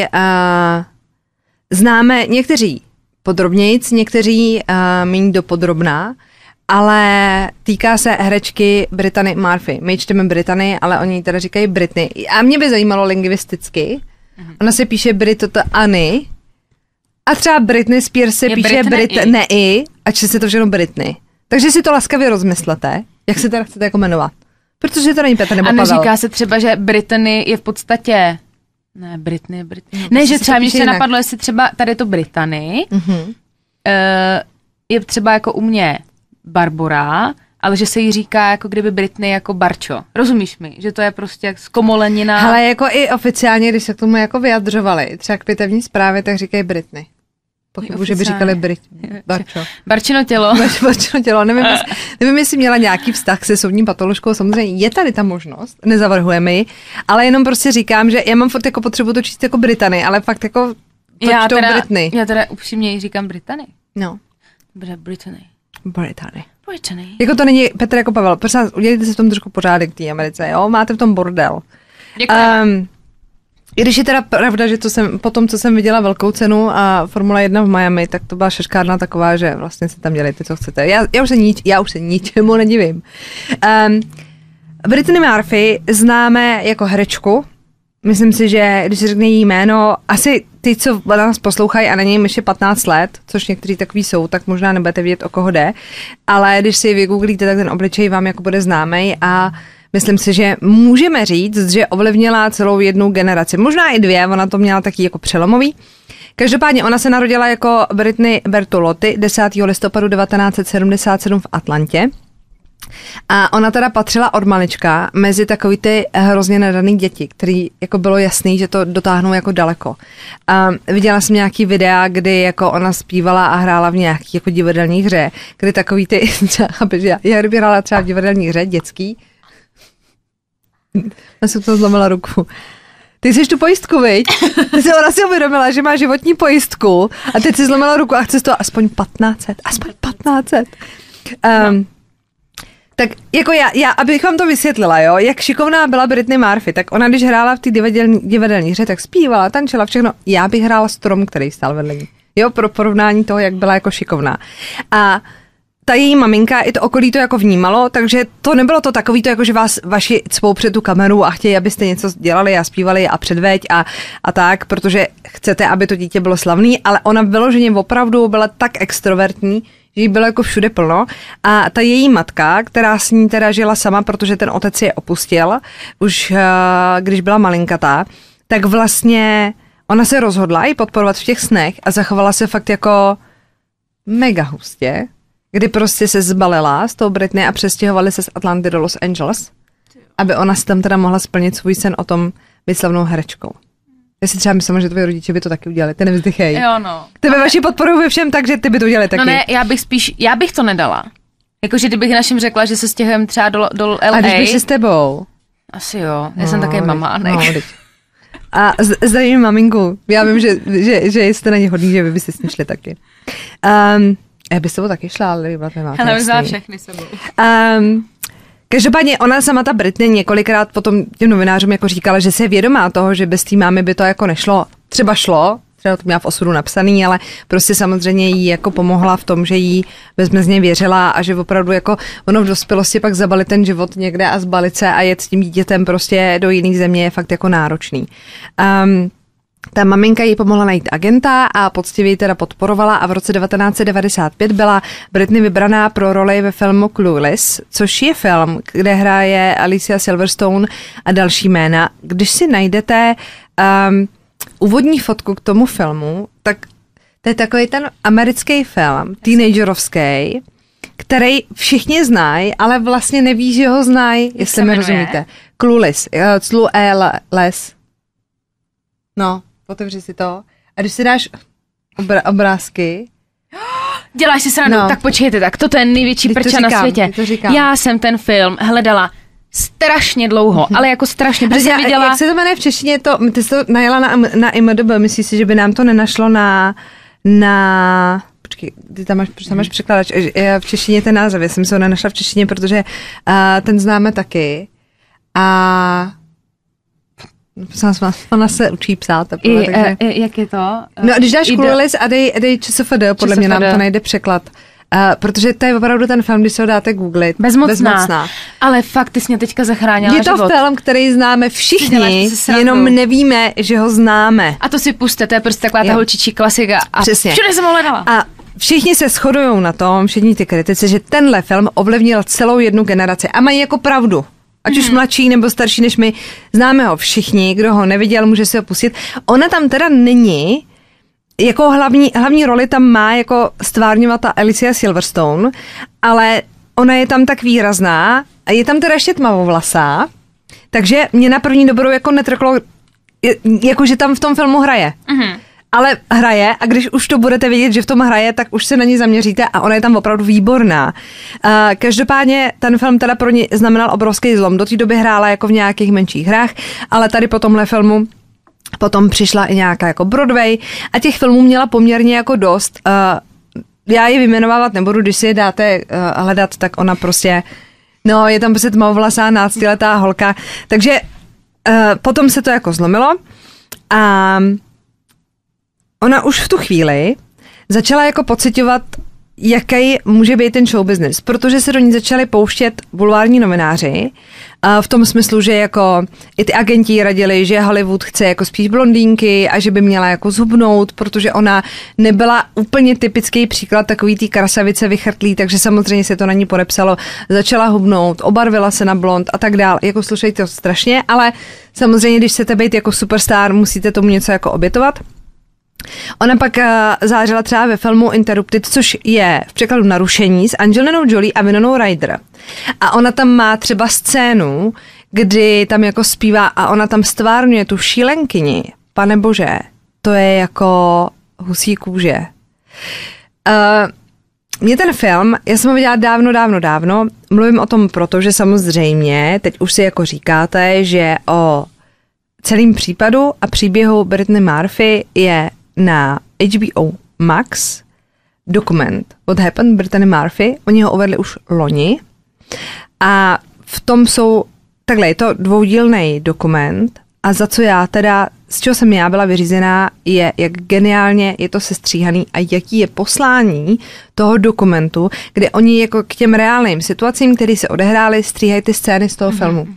známe někteří podrobnějc, někteří méně dopodrobná, ale týká se herečky Brittany Murphy. My čteme Brittany, ale oni teda říkají Britney. A mě by zajímalo lingvisticky. Ona se píše Anny a třeba Britney Spears se píše Britney a čte se to všechno Britney. Takže si to laskavě rozmyslete, jak se teda chcete jako jmenovat. Protože to není Petr nebo Pavel. A neříká se třeba, že Brittany je v podstatě... Ne, Britney. Ne, že třeba mě se napadlo, jestli třeba tady to Brittany je třeba jako u mě Barbora, ale že se jí říká jako kdyby Britney jako Barčo. Rozumíš mi? Že to je prostě jak zkomolenina. Ale jako i oficiálně, když se k tomu jako vyjadřovali, třeba k pitevní zprávě, tak říkají Britney. Pochybuji, že by říkali Barčo. Barčino tělo. Barčino tělo. Nevím, jestli měla nějaký vztah se soudní patoložkou. Samozřejmě je tady ta možnost, nezavrhujeme ji, ale jenom prostě říkám, že já mám furt jako potřebu to číst jako Britany, ale fakt jako to čtou Britney. Já teda upřímně jí říkám Britany. No. Bude Britany. Jako to není Petr jako Pavel. Prosím vás, udělejte si v tom trošku pořádek v té Americe, jo? Máte v tom bordel. I když je teda pravda, že po tom, co jsem viděla velkou cenu a Formule 1 v Miami, tak to byla šeškárna taková, že vlastně si tam dělejte, co chcete. Já už se ničemu nedivím. Brittany Murphy známe jako herečku. Myslím si, že když se řekne jí jméno, asi ty, co nás poslouchají a na něj ještě 15 let, což někteří takový jsou, tak možná nebudete vědět, o koho jde, ale když si vygooglíte, tak ten obličej vám jako bude známej a myslím si, že můžeme říct, že ovlivnila celou jednu generaci, možná i 2, ona to měla taky jako přelomový. Každopádně ona se narodila jako Britney Bertolotti 10. listopadu 1977 v Atlantě. A ona teda patřila od malička mezi takový ty hrozně nadaný děti, který jako bylo jasný, že to dotáhnou jako daleko. A viděla jsem nějaký videa, kdy jako ona zpívala a hrála v nějaký jako divadelní hře, kdy takový ty, já kdyby hrála třeba v divadelní hře dětský, já jsem to zlomila ruku. ty jsi tu pojistku, viď? Ona si uvědomila, že má životní pojistku a teď si zlomila ruku a chce z toho aspoň 1500. Tak jako já, abych vám to vysvětlila, jo, jak šikovná byla Britney Murphy, tak ona, když hrála v té divadelní hře, tak zpívala, tančila, všechno. Já bych hrála strom, který stál vedle ní. Jo, pro porovnání toho, jak byla jako šikovná. A ta její maminka i to okolí to jako vnímalo, takže to nebylo to takový to, jako že vás vaši cpou před tu kameru a chtějí, abyste něco dělali a zpívali a předveď a tak, protože chcete, aby to dítě bylo slavný, ale ona vyloženě opravdu byla tak extrovertní, že jí bylo jako všude plno a ta její matka, která s ní teda žila sama, protože ten otec je opustil, už když byla malinkatá, tak vlastně ona se rozhodla ji podporovat v těch snech a zachovala se fakt jako mega hustě, kdy prostě se zbalila z toho Britney a přestěhovali se z Atlanty do Los Angeles, aby ona si tam teda mohla splnit svůj sen o tom být slavnou herečkou. Já si třeba myslím, že tvoji rodiče by to taky udělali, ty nevzdychej. Jo, no. Tebe vaši podporují ve všem tak, že ty by to udělali taky. No ne, já bych to nedala. Jakože kdybych našim řekla, že se stěhujeme třeba do LA. A když bych si s tebou? Asi jo, já jsem také mama. A zdravím maminku. Já vím, že jste na ně hodný, že vy byste s ní šli taky. Já bych s tebou taky šla, ale byla to nemáte. Ale vzala všechny sebou. Každopádně ona sama, ta Britney, několikrát potom těm novinářům jako říkala, že se je vědomá toho, že bez té mámy by to jako nešlo. Třeba to měla v osudu napsaný, ale prostě samozřejmě jí jako pomohla v tom, že jí bezmezně věřila a že opravdu jako ono v dospělosti pak zabalit ten život někde a zbalit se a jet s tím dítětem prostě do jiných země je fakt jako náročný. Ta maminka jí pomohla najít agenta a poctivě ji teda podporovala a v roce 1995 byla Britney vybraná pro roli ve filmu Clueless, což je film, kde hraje Alicia Silverstone a další jména. Když si najdete úvodní fotku k tomu filmu, tak to je takový ten americký film, teenagerovský, který všichni znají, ale vlastně neví, že ho znají, jestli mi rozumíte. Clueless, Clueless. No, otevři si to. A když si dáš obrázky... Děláš si srandu, tak počkejte, tak toto je největší prča na světě. Já jsem ten film hledala strašně dlouho, ale jako strašně, protože jsem viděla... Jak se to jmenuje v češtině, ty jsi to najela na IMDb, myslíš si, že by nám to nenašlo na... Počkej, ty tam máš překladač, v češtině ten název, já jsem se ho nenašla v češtině, protože ten známe taky a... Ona se učí psát. Takže... Jak je to? No a když dáš Clueless a dej ČSFD, podle mě nám to najde překlad. Protože to je opravdu ten film, když se ho dáte googlit. Bezmocná. Ale fakt, ty jsi mě teďka zachránila život. Je to film, který známe všichni, jenom nevíme, že ho známe. A to si puste, to je prostě taková ta holčičí klasika. A přesně. Všude jsem ho hledala. A všichni se shodujou na tom, všichni ty kritici, že tenhle film ovlivnil celou jednu generaci. A mají jako pravdu. Ať už mladší nebo starší než my, známe ho všichni, kdo ho neviděl, může si ho pustit. Ona tam teda není, jako hlavní roli tam má jako stvárňovat ta Alicia Silverstone, ale ona je tam tak výrazná a je tam teda ještě tmavovlasá, takže mě na první dobrou jako netrklo, jako že tam v tom filmu hraje. Mm-hmm. Ale hraje a když už to budete vidět, že v tom hraje, tak už se na ní zaměříte a ona je tam opravdu výborná. Každopádně ten film teda pro ní znamenal obrovský zlom. Do té doby hrála jako v nějakých menších hrách, ale tady po tomhle filmu potom přišla i nějaká jako Broadway a těch filmů měla poměrně jako dost. Já ji vyjmenovávat nebudu, když si je dáte hledat, tak ona prostě, no je tam prostě tmavovlasá 12letá holka. Takže potom se to jako zlomilo a ona už v tu chvíli začala jako pociťovat, jaký může být ten show business, protože se do ní začali pouštět bulvární novináři v tom smyslu, že jako i ty agenti radili, že Hollywood chce jako spíš blondýnky a že by měla jako zhubnout, protože ona nebyla úplně typický příklad takový té krasavice vychrtlý, takže samozřejmě se to na ní podepsalo, začala hubnout, obarvila se na blond a tak dál. Jako slušejte to strašně, ale samozřejmě, když chcete být jako superstar, musíte tomu něco jako obětovat. Ona pak zářila třeba ve filmu Interrupted, což je v překladu Narušení s Angelinou Jolie a Winonou Ryder. A ona tam má třeba scénu, kdy tam jako zpívá a ona tam stvárňuje tu šílenkyni. Pane bože, to je jako husí kůže. Mě ten film, já jsem ho viděla dávno, mluvím o tom proto, že samozřejmě, teď už si jako říkáte, že o celém případu a příběhu Brittany Murphy je na HBO Max dokument What Happened Brittany Murphy. Oni ho uvedli už loni a v tom jsou, takhle je to dvoudílný dokument a za co já teda, z čeho jsem já byla vyřízená, je, jak geniálně je to sestříhaný a jaký je poslání toho dokumentu, kde oni jako k těm reálným situacím, které se odehrály, stříhají ty scény z toho filmu.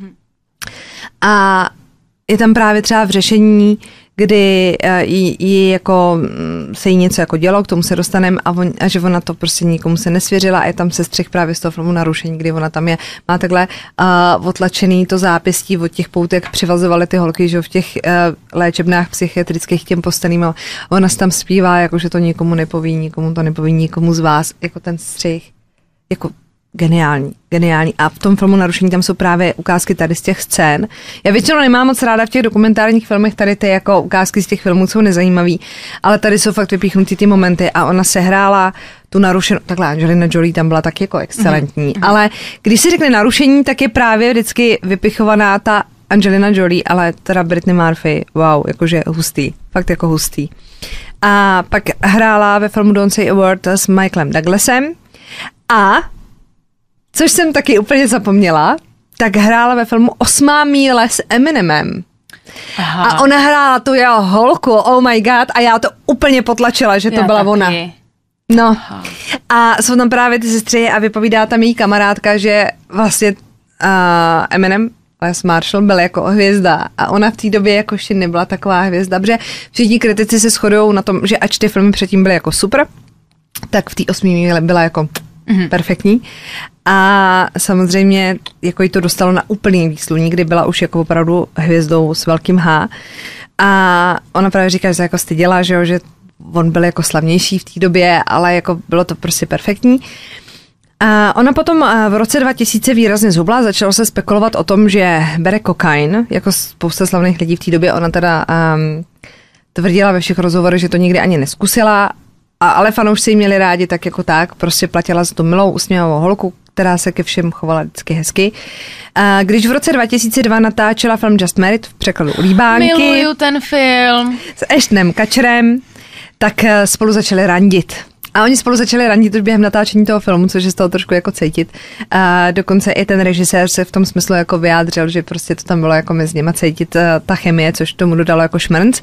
A je tam právě třeba v řešení, kdy jí jako se jí něco jako dělo, k tomu se dostaneme a že ona to prostě nikomu se nesvěřila a je tam sestřih právě z toho filmu Narušení, kdy ona tam má takhle otlačený to zápěstí od těch poutek, přivazovali ty holky, že v těch léčebnách psychiatrických těm postaným a ona se tam zpívá, jako že to nikomu nepoví, nikomu z vás, jako ten střih, jako geniální. A v tom filmu Narušení tam jsou právě ukázky tady z těch scén. Já většinou nemám moc ráda v těch dokumentárních filmech, tady ty jako ukázky z těch filmů jsou nezajímavý, ale tady jsou fakt vypíchnutý ty momenty a ona sehrála tu Narušenou, takhle Angelina Jolie tam byla taky jako excelentní, ale když se řekne Narušení, tak je právě vždycky vypichovaná ta Angelina Jolie, ale teda Brittany Murphy, wow, jakože hustý, fakt jako hustý. A pak hrála ve filmu Don't Say a Word s Michaelem Douglasem a což jsem taky úplně zapomněla, tak hrála ve filmu 8. míle s Eminemem. Aha. A ona hrála tu jeho holku, oh my god, a já to úplně potlačila, že to byla taky. Ona. No. Aha. A jsou tam právě ty sestry a vypovídá tam její kamarádka, že vlastně Eminem, Les Marshall, byl jako hvězda a ona v té době jako ještě nebyla taková hvězda, protože všichni kritici se shodujou na tom, že ač ty filmy předtím byly jako super, tak v té 8. míle byla jako perfektní. A samozřejmě jako jí to dostalo na úplný výsluní, kdy byla už jako opravdu hvězdou s velkým H. A ona právě říká, že se jako styděla, že on byl jako slavnější v té době, ale jako bylo to prostě perfektní. A ona potom v roce 2000 výrazně zhubla, začalo se spekulovat o tom, že bere kokain, jako spousta slavných lidí v té době. Ona teda tvrdila ve všech rozhovorech, že to nikdy ani neskusila, ale fanoušci ji měli rádi tak jako tak, prostě platila za tu milou usměvavou holku, která se ke všem chovala vždycky hezky. Když v roce 2002 natáčela film Just Married v překladu Líbánky. Miluju ten film. S Ashtonem Kutcherem, tak spolu začali randit. A oni spolu začali randit už během natáčení toho filmu, což je z toho trošku jako cítit. Dokonce i ten režisér se v tom smyslu jako vyjádřil, že prostě to tam bylo jako mezi nimi cítit ta chemie, což tomu dodalo jako šmrnc.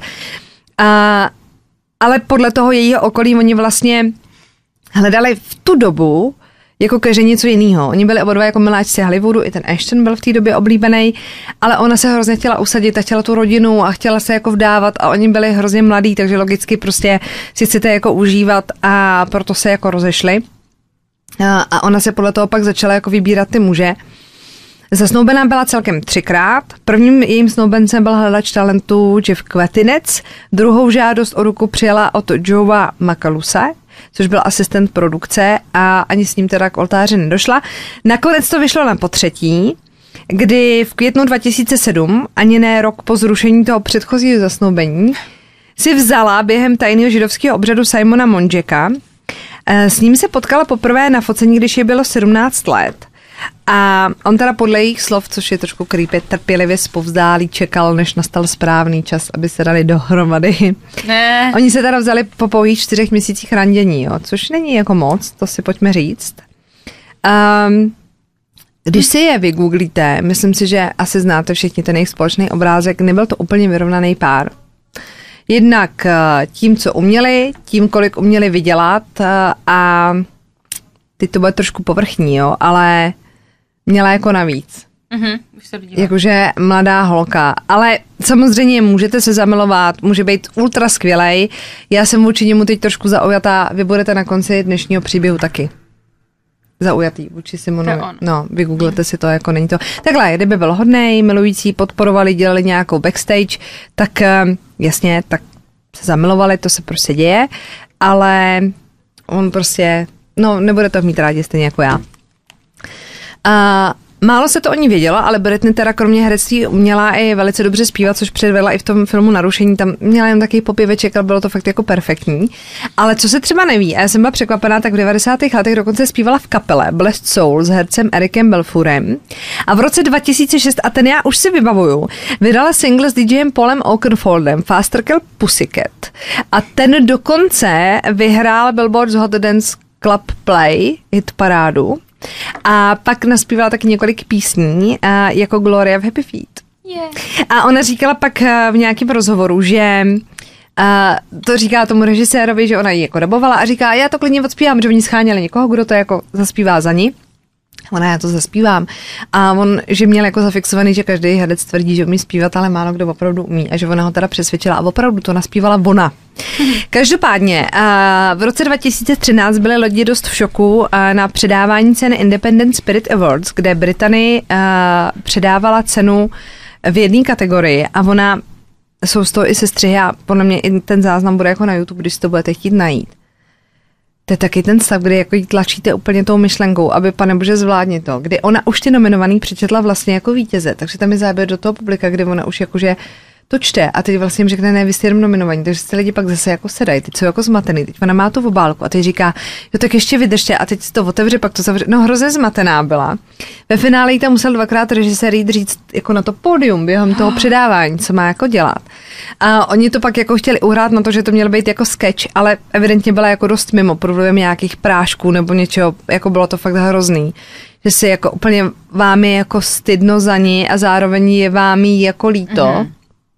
Ale podle toho jejího okolí oni vlastně hledali v tu dobu jako každý něco jiného. Oni byli oba dva jako miláčci Hollywoodu, i ten Ashton byl v té době oblíbený, ale ona se hrozně chtěla usadit a chtěla tu rodinu a chtěla se jako vdávat a oni byli hrozně mladí, takže logicky prostě si chcete jako užívat a proto se jako rozešli. A ona se podle toho pak začala jako vybírat ty muže. Zasnoubená byla celkem 3krát. Prvním jejím snoubencem byl hledač talentu Jeff Kvetinec. Druhou žádost o ruku přijala od Joea Macaluse, což byl asistent produkce a ani s ním teda k oltáři nedošla. Nakonec to vyšlo na potřetí, kdy v květnu 2007, ani ne rok po zrušení toho předchozího zasnoubení, si vzala během tajného židovského obřadu Simona Monjeka. S ním se potkala poprvé na focení, když jí bylo 17 let. A on teda podle jejich slov, což je trošku creepy, trpělivě zpovzdálí čekal, než nastal správný čas, aby se dali dohromady. Ne. Oni se teda vzali po pouhých 4 měsících randění, jo, což není jako moc, to si pojďme říct. Když si je vygooglíte, myslím si, že asi znáte všichni ten jejich společný obrázek, nebyl to úplně vyrovnaný pár. Jednak tím, co uměli, tím, kolik uměli vydělat a teď to bude trošku povrchní, jo, ale měla jako navíc. Už se vidím. Jakože mladá holka. Ale samozřejmě můžete se zamilovat, může být ultra skvělej. Já jsem vůči němu teď trošku zaujatá. Vy budete na konci dnešního příběhu taky zaujatý vůči Simonovi. No, vygooglete si to, jako není to. Takhle, kdyby byl hodnej, milující, podporovali, dělali nějakou backstage, tak jasně, tak se zamilovali, to se prostě děje, ale on prostě, no, nebude to mít rádi stejně jako já. málo se to o ní vědělo, ale Britney teda kromě herectví uměla i velice dobře zpívat, což předvedla i v tom filmu Narušení. Tam měla jen takový popěveček, ale bylo to fakt jako perfektní. Ale co se třeba neví, a já jsem byla překvapená, tak v 90. letech dokonce zpívala v kapele Blessed Soul s hercem Ericem Balfourem. A v roce 2006, a ten já už si vybavuju, vydala single s DJem Paulem Oakenfoldem Faster Kill Pussycat. A ten dokonce vyhrál Billboard's Hot Dance Club Play hit parádu. A pak naspívala taky několik písní, jako Gloria v Happy Feet. Yeah. A ona říkala pak v nějakém rozhovoru, že to říká tomu režisérovi, že ona ji jako dabovala a říká, já to klidně odspívám, že oni scháněli někoho, kdo to jako zaspívá za ní. Ona, já to zaspívám. A on, že měl jako zafixovaný, že každý herec tvrdí, že umí zpívat, ale málo kdo opravdu umí. A že ona ho teda přesvědčila a opravdu to naspívala ona. Každopádně, v roce 2013 byly lidi dost v šoku na předávání ceny Independent Spirit Awards, kde Britney předávala cenu v jedné kategorii a ona, jsou z toho i sestřihy a podle mě i ten záznam bude jako na YouTube, když to budete chtít najít. To je taky ten stav, kdy jako jí tlačíte úplně tou myšlenkou, aby panebože zvládně to, kdy ona už ty nominovaný přečetla vlastně jako vítěze, takže tam je záběr do toho publika, kdy ona už jakože to čte a teď vlastně jim řekne, ne, vy jste jenom nominovaní, takže se lidi pak zase jako sedají, teď jsou jako zmatený, teď ona má tu obálku a teď říká, jo tak ještě vydržte a teď to otevře, pak to zavře, no hrozně zmatená byla. Ve finále jí tam musel dvakrát režisér jít říct jako na to pódium během toho předávání, co má jako dělat. A oni to pak jako chtěli uhrát na to, že to měl být jako sketch, ale evidentně byla jako dost mimo, pod vlivem nějakých prášků nebo něčeho, jako bylo to fakt hrozný. Že si jako úplně vám je jako stydno za ní a zároveň je vám jí jako líto. Mm-hmm.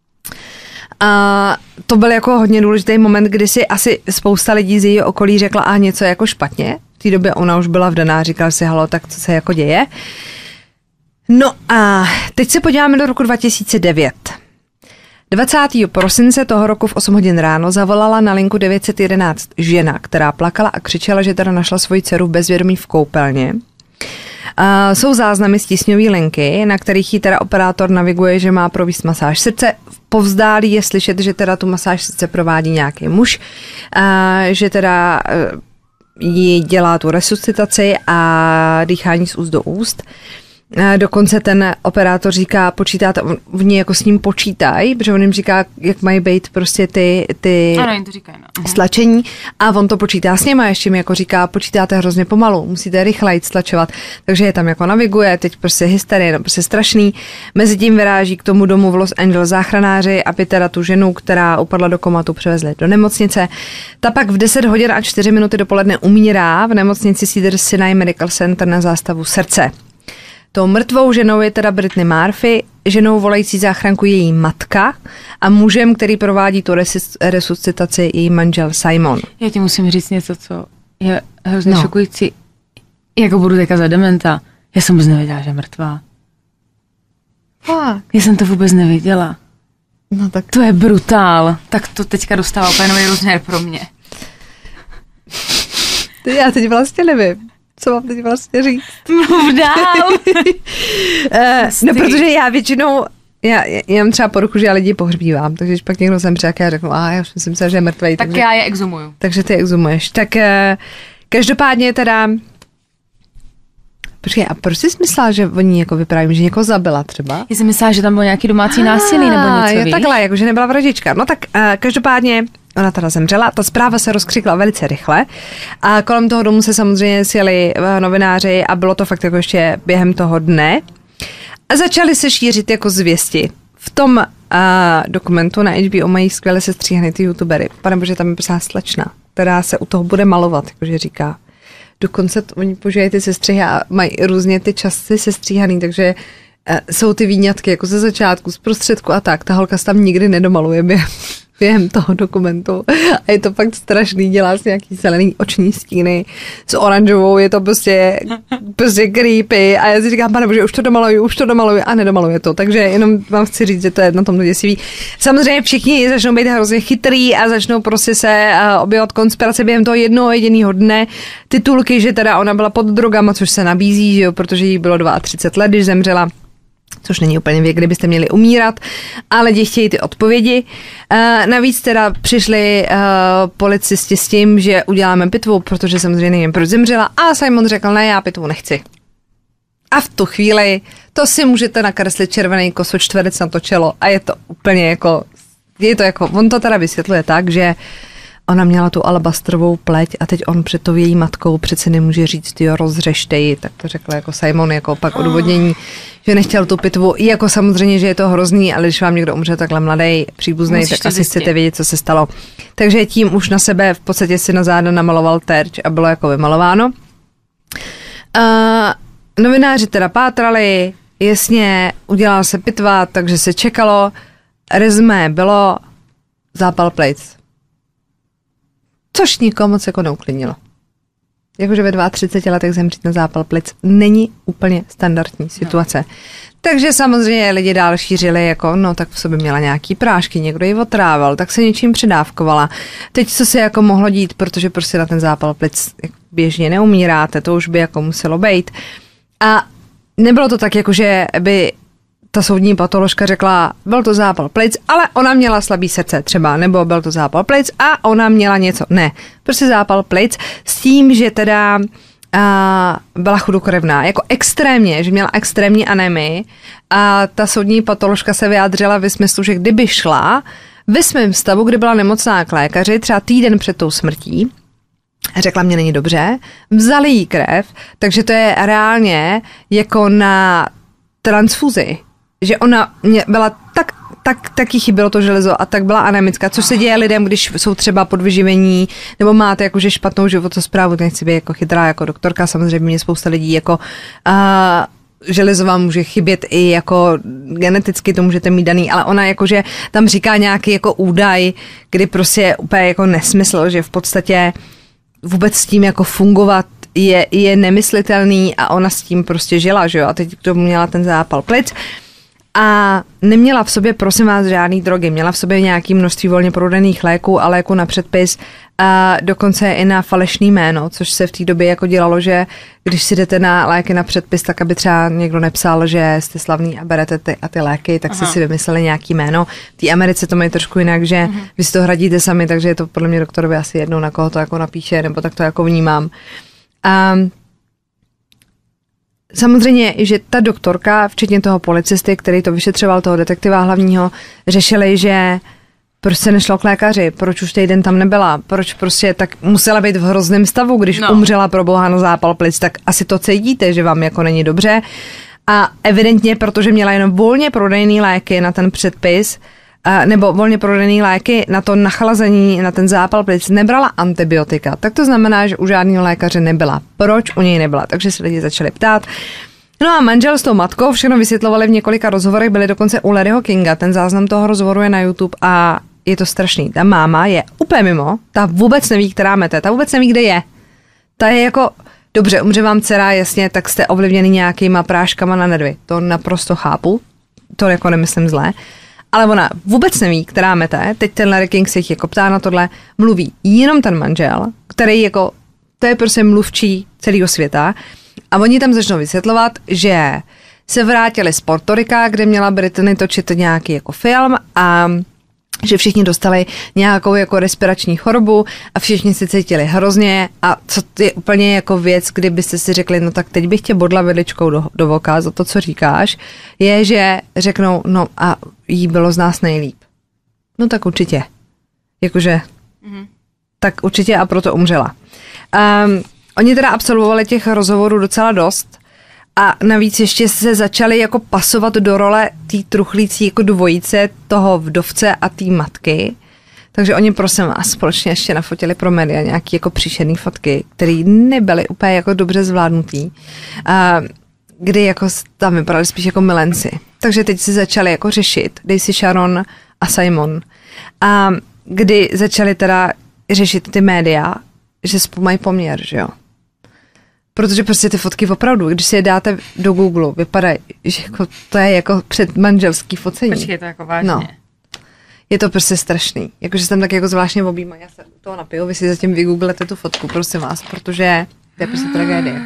A to byl jako hodně důležitý moment, kdy si asi spousta lidí z jejího okolí řekla a něco jako špatně. V té době ona už byla vdaná, říkala si, halo, tak co se jako děje. No a teď se podíváme do roku 2009. 20. prosince toho roku v 8 hodin ráno zavolala na linku 911 žena, která plakala a křičela, že teda našla svoji dceru v bezvědomí v koupelně. Jsou záznamy z tísňové linky, na kterých jí teda operátor naviguje, že má provést masáž srdce. V povzdálí je slyšet, že teda tu masáž srdce provádí nějaký muž, že teda jí dělá tu resuscitaci a dýchání z úst do úst. Dokonce ten operátor říká, počítáte, v ní jako s ním počítají, protože on jim říká, jak mají být prostě ty ano, jim to říkají, no. Stlačení a on to počítá s nima, ještě mi jako říká, počítáte hrozně pomalu, musíte rychleji stlačovat, takže je tam jako naviguje, teď prostě hysterie, no prostě strašný. Mezitím vyráží k tomu domu v Los Angeles záchranáři, aby teda tu ženu, která upadla do komatu, převezli do nemocnice. Ta pak v 10 hodin a 4 minuty dopoledne umírá v nemocnici Cedars-Sinai Medical Center na zástavu srdce. Tou mrtvou ženou je teda Britney Murphy, ženou volající záchranku její matka a mužem, který provádí tu resuscitaci, její manžel Simon. Já ti musím říct něco, co je hrozně šokující. Jako budu teďka za dementa. Já jsem vůbec nevěděla, že je mrtvá. Já jsem to vůbec nevěděla. No tak. To je brutál. Tak to teďka dostává úplně nový rozměr pro mě. Já teď vlastně nevím. Co mám teď vlastně říct? Mluv dál. No, protože já většinou, já mám třeba poruchu, že já lidi pohřbívám, takže když pak někdo zemře, já řeknu, já už myslím si, že je mrtvej. Tak já je exhumuju. Takže ty exhumuješ. Tak každopádně teda, počkej, a proč jsi myslela, že oni jako vyprávějí, že někoho zabila třeba? Já jsem myslela, že tam bylo nějaký domácí násilí nebo něco, víš? Takhle, jako že nebyla vražička. No tak každopádně ona teda zemřela, ta zpráva se rozkřikla velice rychle a kolem toho domu se samozřejmě sjeli novináři a bylo to fakt jako ještě během toho dne a začaly se šířit jako zvěsti. V tom dokumentu na HBO mají skvěle sestříhaný ty youtubery. Panebože, tam je prostě slečna, která se u toho bude malovat, jakože říká. Dokonce oni používají ty sestřihy a mají různě ty časy sestříhaný, takže jsou ty výňatky jako ze začátku, z prostředku a tak. Ta holka se tam nikdy nedomaluje během toho dokumentu. A je to fakt strašný, dělá si nějaký zelený oční stíny s oranžovou, je to prostě creepy. A já si říkám, panebože, už to domaluju a nedomaluje to. Takže jenom vám chci říct, že to je na tom děsivý. Samozřejmě všichni začnou být hrozně chytrý a začnou prostě se objevovat konspirace během toho jednoho jediného dne. Titulky, že teda ona byla pod drogama, což se nabízí, že jo, protože jí bylo 32 let, když zemřela. Což není úplně věk, kdybyste měli umírat, ale lidi chtějí ty odpovědi. Navíc teda přišli policisti s tím, že uděláme pitvu, protože samozřejmě nevím, proč zemřela a Simon řekl, ne, já pitvu nechci. A v tu chvíli to si můžete nakreslit červený kosočtverec na to čelo a je to úplně jako, on to teda vysvětluje tak, že ona měla tu alabastrovou pleť a teď on před tou její matkou přece nemůže říct, jo, rozřešte ji, tak to řekl jako Simon, jako pak odůvodnění, že nechtěl tu pitvu, i jako samozřejmě, že je to hrozný, ale když vám někdo umře takhle mladý, příbuzný, tak asi chcete vědět, co se stalo. Takže tím už na sebe v podstatě si na záda namaloval terč a bylo jako vymalováno. Novináři teda pátrali, jasně, udělala se pitva, takže se čekalo, rezumé bylo zápal plic. Což nikomu moc jako neuklidnilo. Jakože ve 32 letech zemřít na zápal plic není úplně standardní situace. No. Takže samozřejmě lidi dál šířili jako, no tak v sobě měla nějaký prášky, někdo ji otrával, tak se něčím předávkovala. Teď co se jako mohlo dít, protože prostě na ten zápal plic běžně neumíráte, to už by jako muselo být. A nebylo to tak jako, že by ta soudní patoložka řekla, byl to zápal plic, ale ona měla slabý srdce třeba, nebo byl to zápal plic a ona měla něco. Ne, prostě zápal plic s tím, že teda byla chudokrevná, jako extrémně, že měla extrémní anémii a ta soudní patoložka se vyjádřila ve smyslu, že kdyby šla ve svém stavu, kdy byla nemocná k lékaři, třeba týden před tou smrtí, řekla, mě není dobře, vzali jí krev, takže to je reálně jako na transfuzi, že ona byla taky chybělo to železo a tak byla anemická, což se děje lidem, když jsou třeba podvyživení nebo máte jakože špatnou životosprávu, nechci být jako chytrá jako doktorka, samozřejmě mě spousta lidí jako železo vám může chybět i jako geneticky to můžete mít daný, ale ona jakože tam říká nějaký jako údaj, kdy prostě je úplně jako nesmysl, že v podstatě vůbec s tím jako fungovat je nemyslitelný a ona s tím prostě žila, že jo, a teď k tomu měla ten zápal plic a neměla v sobě, prosím vás, žádný drogy, měla v sobě nějaké množství volně prodaných léků a léků na předpis a dokonce i na falešný jméno, což se v té době jako dělalo, že když si jdete na léky na předpis, tak aby třeba někdo nepsal, že jste slavný a berete ty léky, tak si vymysleli nějaký jméno. V té Americe to mají trošku jinak, že vy si to hradíte sami, takže je to podle mě doktorovi asi jednou, na koho to jako napíše, nebo tak to jako vnímám. Samozřejmě, že ta doktorka, včetně toho policisty, který to vyšetřoval, toho detektiva hlavního, řešili, že proč se nešlo k lékaři, proč už týden tam nebyla, proč prostě tak musela být v hrozném stavu, když umřela pro boha na zápal plic, tak asi to cítíte, že vám jako není dobře. A evidentně, protože měla jenom volně prodejný léky na ten předpis, nebo volně prodejný léky na to nachlazení, na ten zápal plic, nebrala antibiotika, tak to znamená, že u žádného lékaře nebyla. Proč u něj nebyla? Takže se lidi začali ptát. No a manžel s tou matkou všechno vysvětlovali v několika rozhovorech, byli dokonce u Larryho Kinga, ten záznam toho rozhovoru je na YouTube a je to strašný. Ta máma je úplně mimo, ta vůbec neví, která mete, ta vůbec neví, kde je. Ta je jako, dobře, umře vám dcera, jasně, tak jste ovlivněni nějakýma práškama na nervy. To naprosto chápu, to jako nemyslím zlé. Ale ona vůbec neví, která mete, teď ten Larry King se jich jako ptá na tohle, mluví jenom ten manžel, který jako, to je prostě mluvčí celého světa a oni tam začnou vysvětlovat, že se vrátili z Portorika, kde měla Britney točit nějaký jako film a že všichni dostali nějakou jako respirační chorobu a všichni se cítili hrozně a co je úplně jako věc, kdybyste si řekli, no tak teď bych tě bodla vidličkou do voka za to, co říkáš, je, že řeknou, no a jí bylo z nás nejlíp. No tak určitě. Jakože, tak určitě a proto umřela. Oni teda absolvovali těch rozhovorů docela dost a navíc ještě se začali jako pasovat do role té truchlící jako dvojice toho vdovce a té matky. Takže oni, prosím vás, společně ještě nafotili pro média nějaký jako příšerný fotky, které nebyly úplně jako dobře zvládnutý. Kdy jako tam vypadali spíš jako milenci. Takže teď si začali jako řešit Daisy Sharon a Simon. A kdy začali teda řešit ty média, že spolu mají poměr, že jo. Protože prostě ty fotky opravdu, když si je dáte do Google, vypadají, že jako to je jako předmanželský focení. Počkej, to jako vážně. No. Je to prostě strašný. Jakože se tam tak jako zvláštně objímají. Já se toho napiju, vy si zatím vygooglete tu fotku, prosím vás, protože to je prostě tragédie.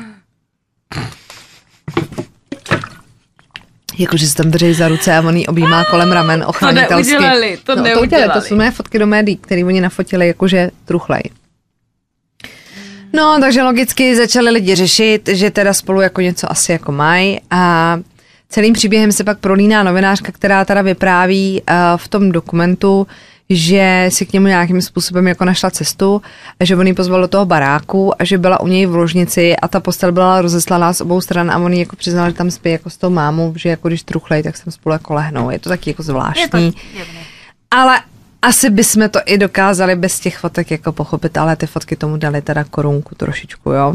Jakože se tam drží za ruce a on jí objímá kolem ramen ochranitelsky. To neudělali. To jsou moje fotky do médií, které oni nafotili jakože truchlej. No, takže logicky začali lidi řešit, že teda spolu jako něco asi jako mají a celým příběhem se pak prolíná novinářka, která teda vypráví v tom dokumentu, že si k němu nějakým způsobem jako našla cestu a že on ji pozval do toho baráku a že byla u něj v ložnici a ta postel byla rozeslaná z obou stran a oni jako přiznali, že tam spí jako s tou mámou, že jako když truchlej, tak sem spolu jako lehnou. Je to taky jako zvláštní. Ale asi bychom to i dokázali bez těch fotek jako pochopit, ale ty fotky tomu dali teda korunku trošičku, jo.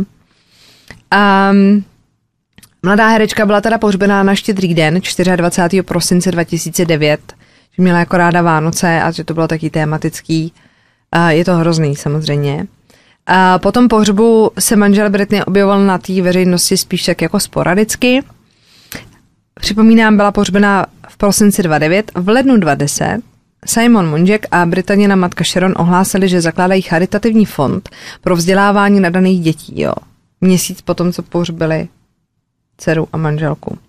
Mladá herečka byla teda pohřbená na Štědrý den 24. prosince 2009, že měla jako ráda Vánoce a že to bylo taky tematický. Je to hrozný samozřejmě. Po tom pohřbu se manžel Britney objevoval na té veřejnosti spíš tak jako sporadicky. Připomínám, byla pohřbená v prosinci 2009. V lednu 2010 Simon Monjack a Britanina matka Sharon ohlásili, že zakládají charitativní fond pro vzdělávání nadaných dětí. Jo. Měsíc potom, co pohřbili dceru a manželku.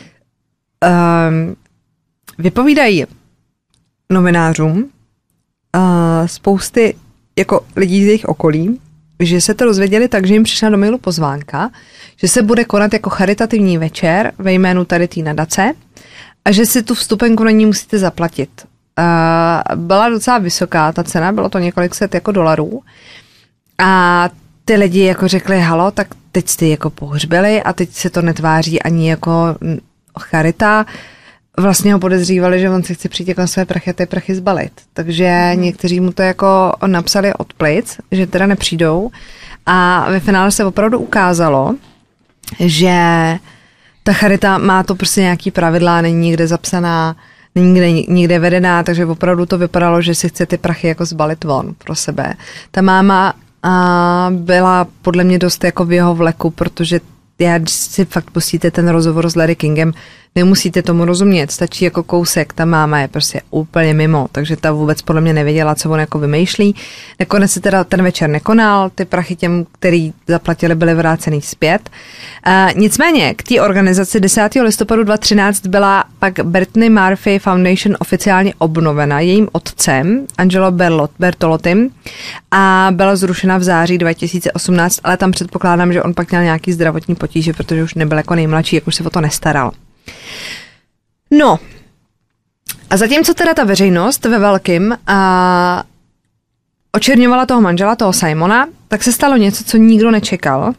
Vypovídají novinářům spousty jako lidí z jejich okolí, že se to dozvěděli tak, že jim přišla do mailu pozvánka, že se bude konat jako charitativní večer ve jménu tady té nadace a že si tu vstupenku na ní musíte zaplatit. Byla docela vysoká ta cena, bylo to několik set jako dolarů a ty lidi jako řekli, halo, tak teď jste jako pohřbili a teď se to netváří ani jako charita. Vlastně ho podezřívali, že on si chce přijít jako na své prachy a ty prachy zbalit. Takže někteří mu to jako napsali od plic, že teda nepřijdou. A ve finále se opravdu ukázalo, že ta charita má to prostě nějaký pravidla, není nikde zapsaná, není nikde vedená, takže opravdu to vypadalo, že si chce ty prachy jako zbalit von pro sebe. Ta máma byla podle mě dost jako v jeho vleku, protože když si fakt pustíte ten rozhovor s Larry Kingem, nemusíte tomu rozumět, stačí jako kousek, ta máma je prostě úplně mimo, takže ta vůbec podle mě nevěděla, co on jako vymýšlí. Nakonec se teda ten večer nekonal, ty prachy těm, který zaplatili, byly vrácený zpět. Nicméně k té organizaci 10. listopadu 2013 byla pak Britney Murphy Foundation oficiálně obnovena jejím otcem, Angelo Bertolottim, a byla zrušena v září 2018, ale tam předpokládám, že on pak měl nějaký zdravotní potíže, protože už nebyl jako nejmladší, jak už se o to nestaral. No, a zatímco teda ta veřejnost ve velkým očerňovala toho manžela, toho Simona, tak se stalo něco, co nikdo nečekal.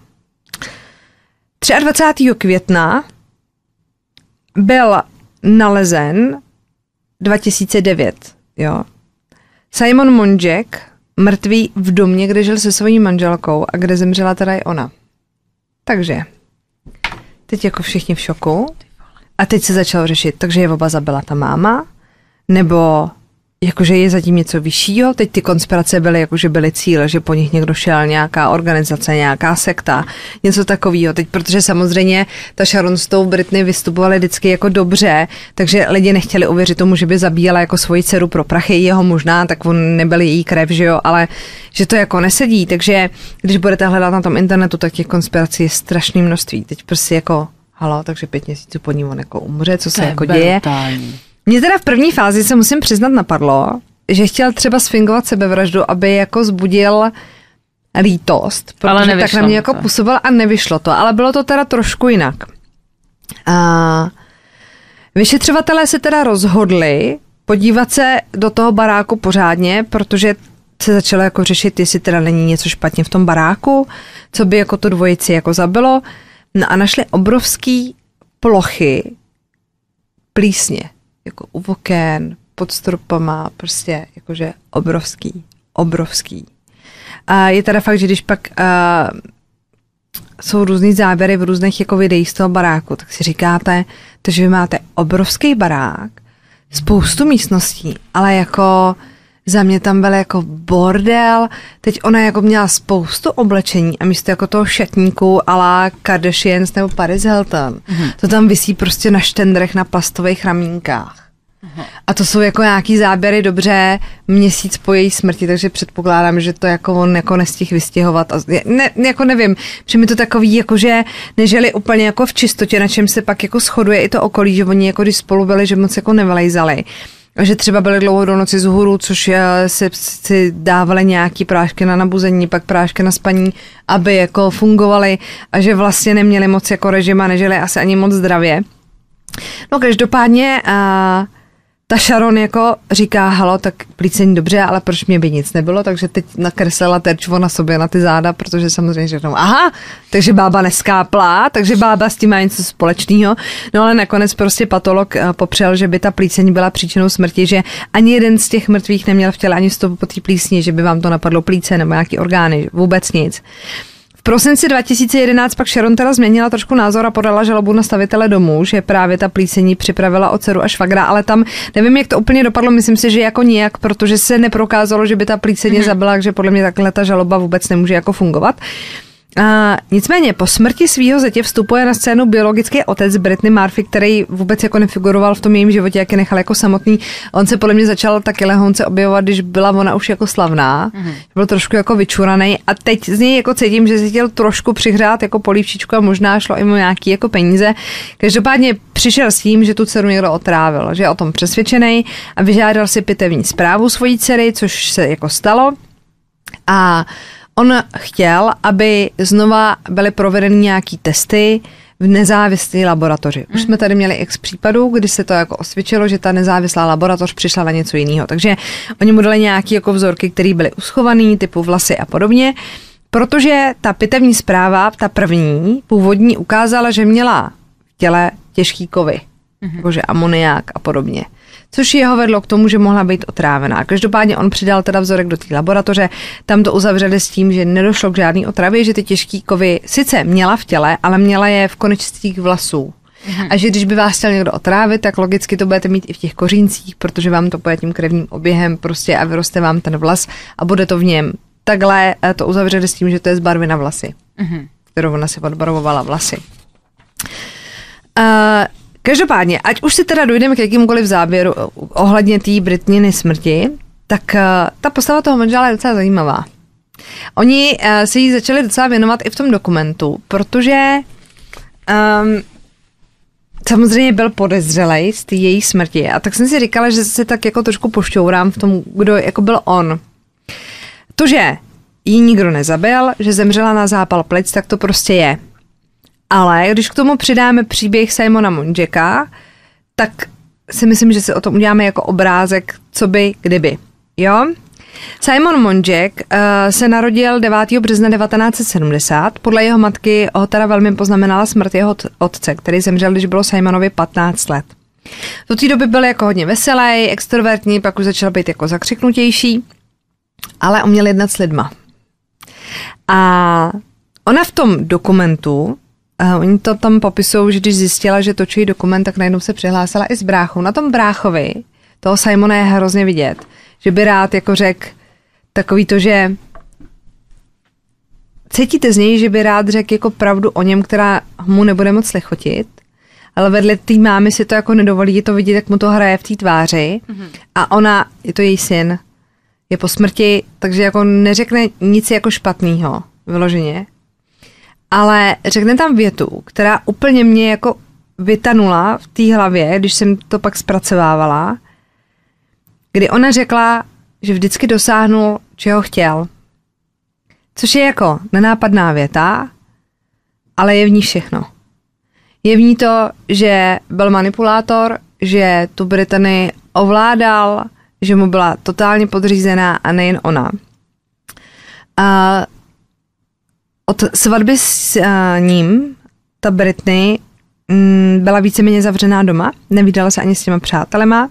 23. května byl nalezen 2009, jo. Simon Monjack mrtvý v domě, kde žil se svojí manželkou a kde zemřela teda i ona. Takže teď jako všichni v šoku. A teď se začalo řešit, takže je oba zabila ta máma, nebo jakože je zatím něco vyššího. Teď ty konspirace byly, jakože byly cíle, že po nich někdo šel, nějaká organizace, nějaká sekta, něco takového. Teď, protože samozřejmě ta Sharon s tou Britney vystupovaly vždycky jako dobře, takže lidi nechtěli uvěřit tomu, že by zabíjela jako svoji dceru pro prachy, jeho možná, tak on nebyl její krev, že jo, ale že to jako nesedí. Takže když budete hledat na tom internetu, tak těch konspirací je strašné množství. Teď prostě jako halo, takže 5 měsíců po ní on jako umře, co se jako děje. Mně teda v první fázi se musím přiznat napadlo, že chtěl třeba sfingovat sebevraždu, aby jako zbudil lítost, protože tak na mě jako působil a nevyšlo to, ale bylo to teda trošku jinak. Vyšetřovatelé se teda rozhodli podívat se do toho baráku pořádně, protože se začalo jako řešit, jestli teda není něco špatně v tom baráku, co by jako tu dvojici jako zabilo. No a našli obrovský plochy plísně, jako u oken, pod stropama, prostě jakože obrovský. A je teda fakt, že když pak jsou různý záběry v různých jako videích z toho baráku, tak si říkáte, že vy máte obrovský barák, spoustu místností, ale jako za mě tam byl jako bordel, teď ona jako měla spoustu oblečení a místo jako toho šatníku a la Kardashians nebo Paris Hilton, to tam visí prostě na štendrech na plastových ramínkách. A to jsou jako nějaký záběry dobře měsíc po její smrti, takže předpokládám, že to jako on jako nestihl vystihovat. Jako nevím, že mi to takový, jako že nežili úplně jako v čistotě, na čem se pak jako shoduje i to okolí, že oni jako když spolu byli, že moc jako nevylejzali. že třeba byly dlouho do noci z hůru, což si dávali nějaký prášky na nabuzení, pak prášky na spaní, aby jako fungovaly a že vlastně neměli moc jako režim a nežili asi ani moc zdravě. No každopádně ta Sharon jako říká, halo, tak plícení dobře, ale proč mě by nic nebylo, takže teď nakreslila terčvo na sobě na ty záda, protože samozřejmě řeknou, aha, takže bába neskápla, takže bába s tím má něco společného. No ale nakonec prostě patolog popřel, že by ta plíseň byla příčinou smrti, že ani jeden z těch mrtvých neměl v těle ani stopu po té plísni, že by vám to napadlo plíce nebo nějaký orgány, vůbec nic. V prosinci 2011 pak Sharon teda změnila trošku názor a podala žalobu na stavitele domu, že právě ta plísení připravila o dceru a švagra, ale tam nevím, jak to úplně dopadlo, myslím si, že jako nijak, protože se neprokázalo, že by ta plíseně zabila, takže podle mě takhle ta žaloba vůbec nemůže jako fungovat. Nicméně po smrti svého zetě vstupuje na scénu biologický otec Brittany Murphy, který vůbec jako nefiguroval v tom jejím životě, jak je nechal jako samotný. On se podle mě začal taky lehonce objevovat, když byla ona už jako slavná. Byl trošku jako vyčuranej a teď z něj jako cítím, že si chtěl trošku přihřát jako polívčičku a možná šlo i mu nějaký jako peníze. Každopádně přišel s tím, že tu dceru někdo otrávil, že je o tom přesvědčený a vyžádal si pitevní zprávu svojí dcery, což se jako stalo. A on chtěl, aby znova byly provedeny nějaký testy v nezávislé laboratoři. Už jsme tady měli x případů, kdy se to jako osvědčilo, že ta nezávislá laboratoř přišla na něco jiného. Takže oni mu dali nějaké jako vzorky, které byly uschované, typu vlasy a podobně, protože ta pitevní zpráva, ta první, původní, ukázala, že měla v těle těžký kovy, jakože amoniák a podobně. Což jeho vedlo k tomu, že mohla být otrávená. Každopádně on přidal teda vzorek do té laboratoře, tam to uzavřeli s tím, že nedošlo k žádný otravě, že ty těžký kovy sice měla v těle, ale měla je v konečcích vlasů. A že když by vás chtěl někdo otrávit, tak logicky to budete mít i v těch koříncích, protože vám to pojede tím krevním oběhem prostě a vyroste vám ten vlas a bude to v něm. Takhle to uzavřeli s tím, že to je z barvy na vlasy, kterou ona si odbarvovala vlasy. Každopádně, ať už si teda dojdeme k jakýmkoliv záběru ohledně té Brittanyny smrti, tak ta postava toho manžela je docela zajímavá. Oni se jí začali docela věnovat i v tom dokumentu, protože samozřejmě byl podezřelej z té její smrti a tak jsem si říkala, že se tak jako trošku pošťourám v tom, kdo jako byl on. To, že jí nikdo nezabil, že zemřela na zápal plic, tak to prostě je. Ale když k tomu přidáme příběh Simona Monjacka, tak si myslím, že si o tom uděláme jako obrázek, co by, kdyby. Jo? Simon Monjack se narodil 9. března 1970. Podle jeho matky ho teda velmi poznamenala smrt jeho otce, který zemřel, když bylo Simonovi 15 let. Do té doby byl jako hodně veselý, extrovertní, pak už začal být jako zakřiknutější, ale uměl jednat s lidma. A ona v tom dokumentu, oni to tam popisují, že když zjistila, že točí dokument, tak najednou se přihlásila i s bráchou. Na tom bráchovi, toho Simona je hrozně vidět, že by rád jako řekl takový to, že cítíte z něj, že by rád řekl jako pravdu o něm, která mu nebude moc lichotit, ale vedle té mámy si to jako nedovolí, je to vidět, jak mu to hraje v té tváři a ona, je to její syn, je po smrti, takže jako neřekne nic jako špatného, vyloženě. Ale řekne tam větu, která úplně mě jako vytanula v té hlavě, když jsem to pak zpracovávala, kdy ona řekla, že vždycky dosáhnul, čeho chtěl. Což je jako nenápadná věta, ale je v ní všechno. Je v ní to, že byl manipulátor, že tu Británii ovládal, že mu byla totálně podřízená a nejen ona. A od svatby s ním ta Britney byla víceméně zavřená doma, nevídala se ani s těma přátelema.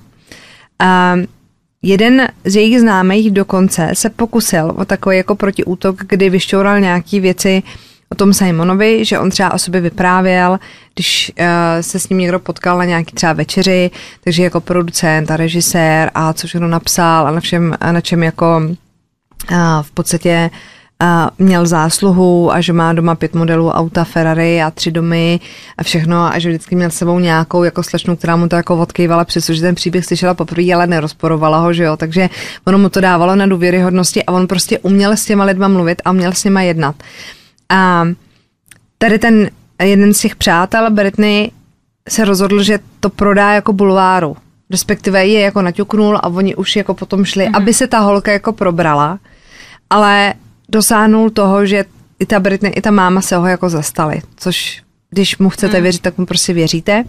Jeden z jejich známých dokonce se pokusil o takový jako protiútok, kdy vyšťoural nějaký věci o tom Simonovi, že on třeba o sobě vyprávěl, když se s ním někdo potkal na nějaký třeba večeři, takže jako producent a režisér a co všechno napsal a na čem jako v podstatě měl zásluhu a že má doma 5 modelů auta, Ferrari a 3 domy a všechno a že vždycky měl s sebou nějakou jako slečnu, která mu to jako odkývala, přestože ten příběh slyšela poprvé, ale nerozporovala ho, že jo, takže ono mu to dávalo na důvěryhodnosti a on prostě uměl s těma lidma mluvit a uměl s nima jednat. A tady ten jeden z těch přátel Britney se rozhodl, že to prodá jako bulváru. respektive je jako naťuknul a oni už jako potom šli, aby se ta holka jako probrala, ale dosáhnul toho, že i ta Britney, i ta máma se ho jako zastali, což když mu chcete věřit, tak mu prostě věříte.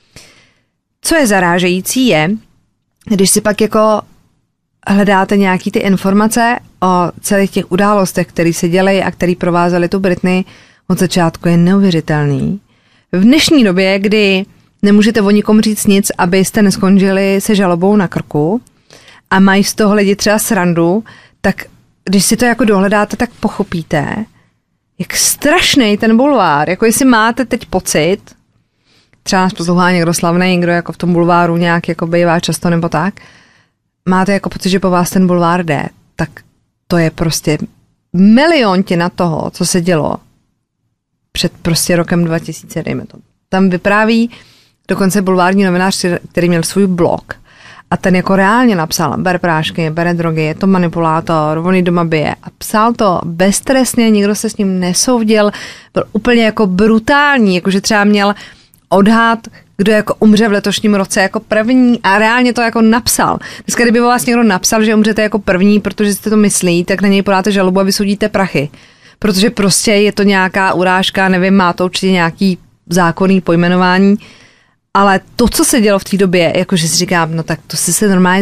Co je zarážející je, když si pak jako hledáte nějaký ty informace o celých těch událostech, které se dělají a které provázely tu Britney, od začátku je neuvěřitelný. V dnešní době, kdy nemůžete o nikom říct nic, abyste neskončili se žalobou na krku a mají z toho lidi třeba srandu, tak když si to jako dohledáte, tak pochopíte, jak strašný ten bulvár. Jako jestli máte teď pocit, třeba nás poslouchá někdo slavný, někdo jako v tom bulváru nějak jako bývá často nebo tak, máte jako pocit, že po vás ten bulvár jde, tak to je prostě miliontina toho, co se dělo před prostě rokem 2000, dejme to. Tam vypráví dokonce bulvární novinář, který měl svůj blog a ten jako reálně napsal, bere prášky, bere drogy, je to manipulátor, on ji doma bije a psal to beztrestně, nikdo se s ním nesoudil, byl úplně jako brutální, jakože třeba měl odhad, kdo jako umře v letošním roce jako první a reálně to jako napsal. Dneska, kdyby vás někdo napsal, že umřete jako první, protože jste to myslí, tak na něj podáte žalobu a vysoudíte prachy. Protože prostě je to nějaká urážka, nevím, má to určitě nějaký zákonný pojmenování, ale to, co se dělo v té době, jakože si říkám, no tak to jste se normálně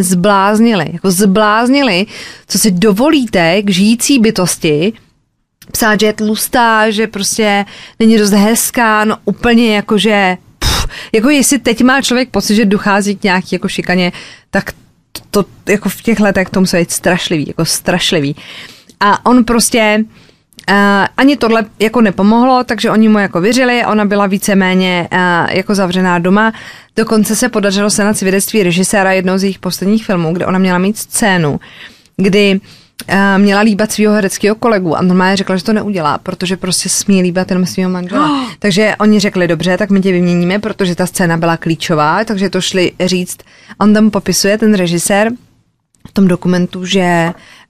zbláznili, co si dovolíte k žijící bytosti psát, že je tlustá, že prostě není dost hezká, no úplně jakože, jako jestli teď má člověk pocit, že dochází k nějaký jako šikaně, tak to jako v těch letech to musí být strašlivý. A on prostě ani tohle jako nepomohlo, takže oni mu jako věřili, ona byla víceméně jako zavřená doma. Dokonce se podařilo sehnat svědectví režiséra jednoho z jejich posledních filmů, kde ona měla mít scénu, kdy měla líbat svého hereckého kolegu a normálně řekla, že to neudělá, protože prostě smí líbat jenom svého manžela. Takže oni řekli, dobře, tak my tě vyměníme, protože ta scéna byla klíčová, takže to šli říct. On tam popisuje, ten režisér, v tom dokumentu, že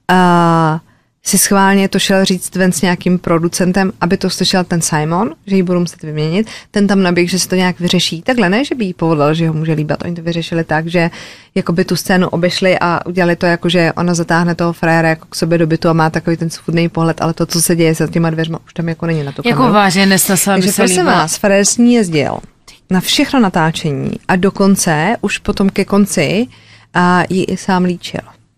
si schválně to šel říct ven s nějakým producentem, aby to slyšel ten Simon, že ji budou muset vyměnit. Ten tam naběh, že se to nějak vyřeší. Takhle ne, že by jí povolil, že ho může líbat. Oni to vyřešili tak, že jakoby tu scénu obešli a udělali to jako, že ona zatáhne toho frajera jako k sobě do bytu a má takový ten svůdný pohled, ale to, co se děje za těma dveřma, už tam jako není na to kameru. Jako vážně nesnasal, takže prosím vás, frajer s ní jezdil na všechno natáčení a dokonce už potom ke konci ji i sám líčil.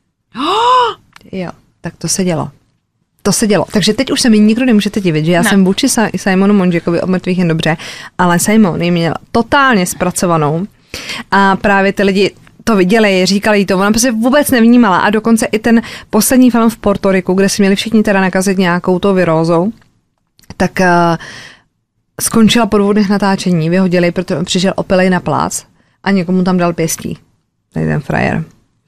Jo, tak to se dělo. Takže teď už se mi nikdo nemůžete divit, že já jsem vůči Simonu Monžikovi od mrtvých jen dobře, ale Simon ji měl totálně zpracovanou a právě ty lidi to viděli, říkali jí to, ona prostě vůbec nevnímala a dokonce i ten poslední film v Portoriku, kde si měli všichni teda nakazit nějakou tou virózou, tak skončila po 2 dnech natáčení, vyhodili, protože přišel opilej na plác a někomu tam dal pěstí, tady ten frajer.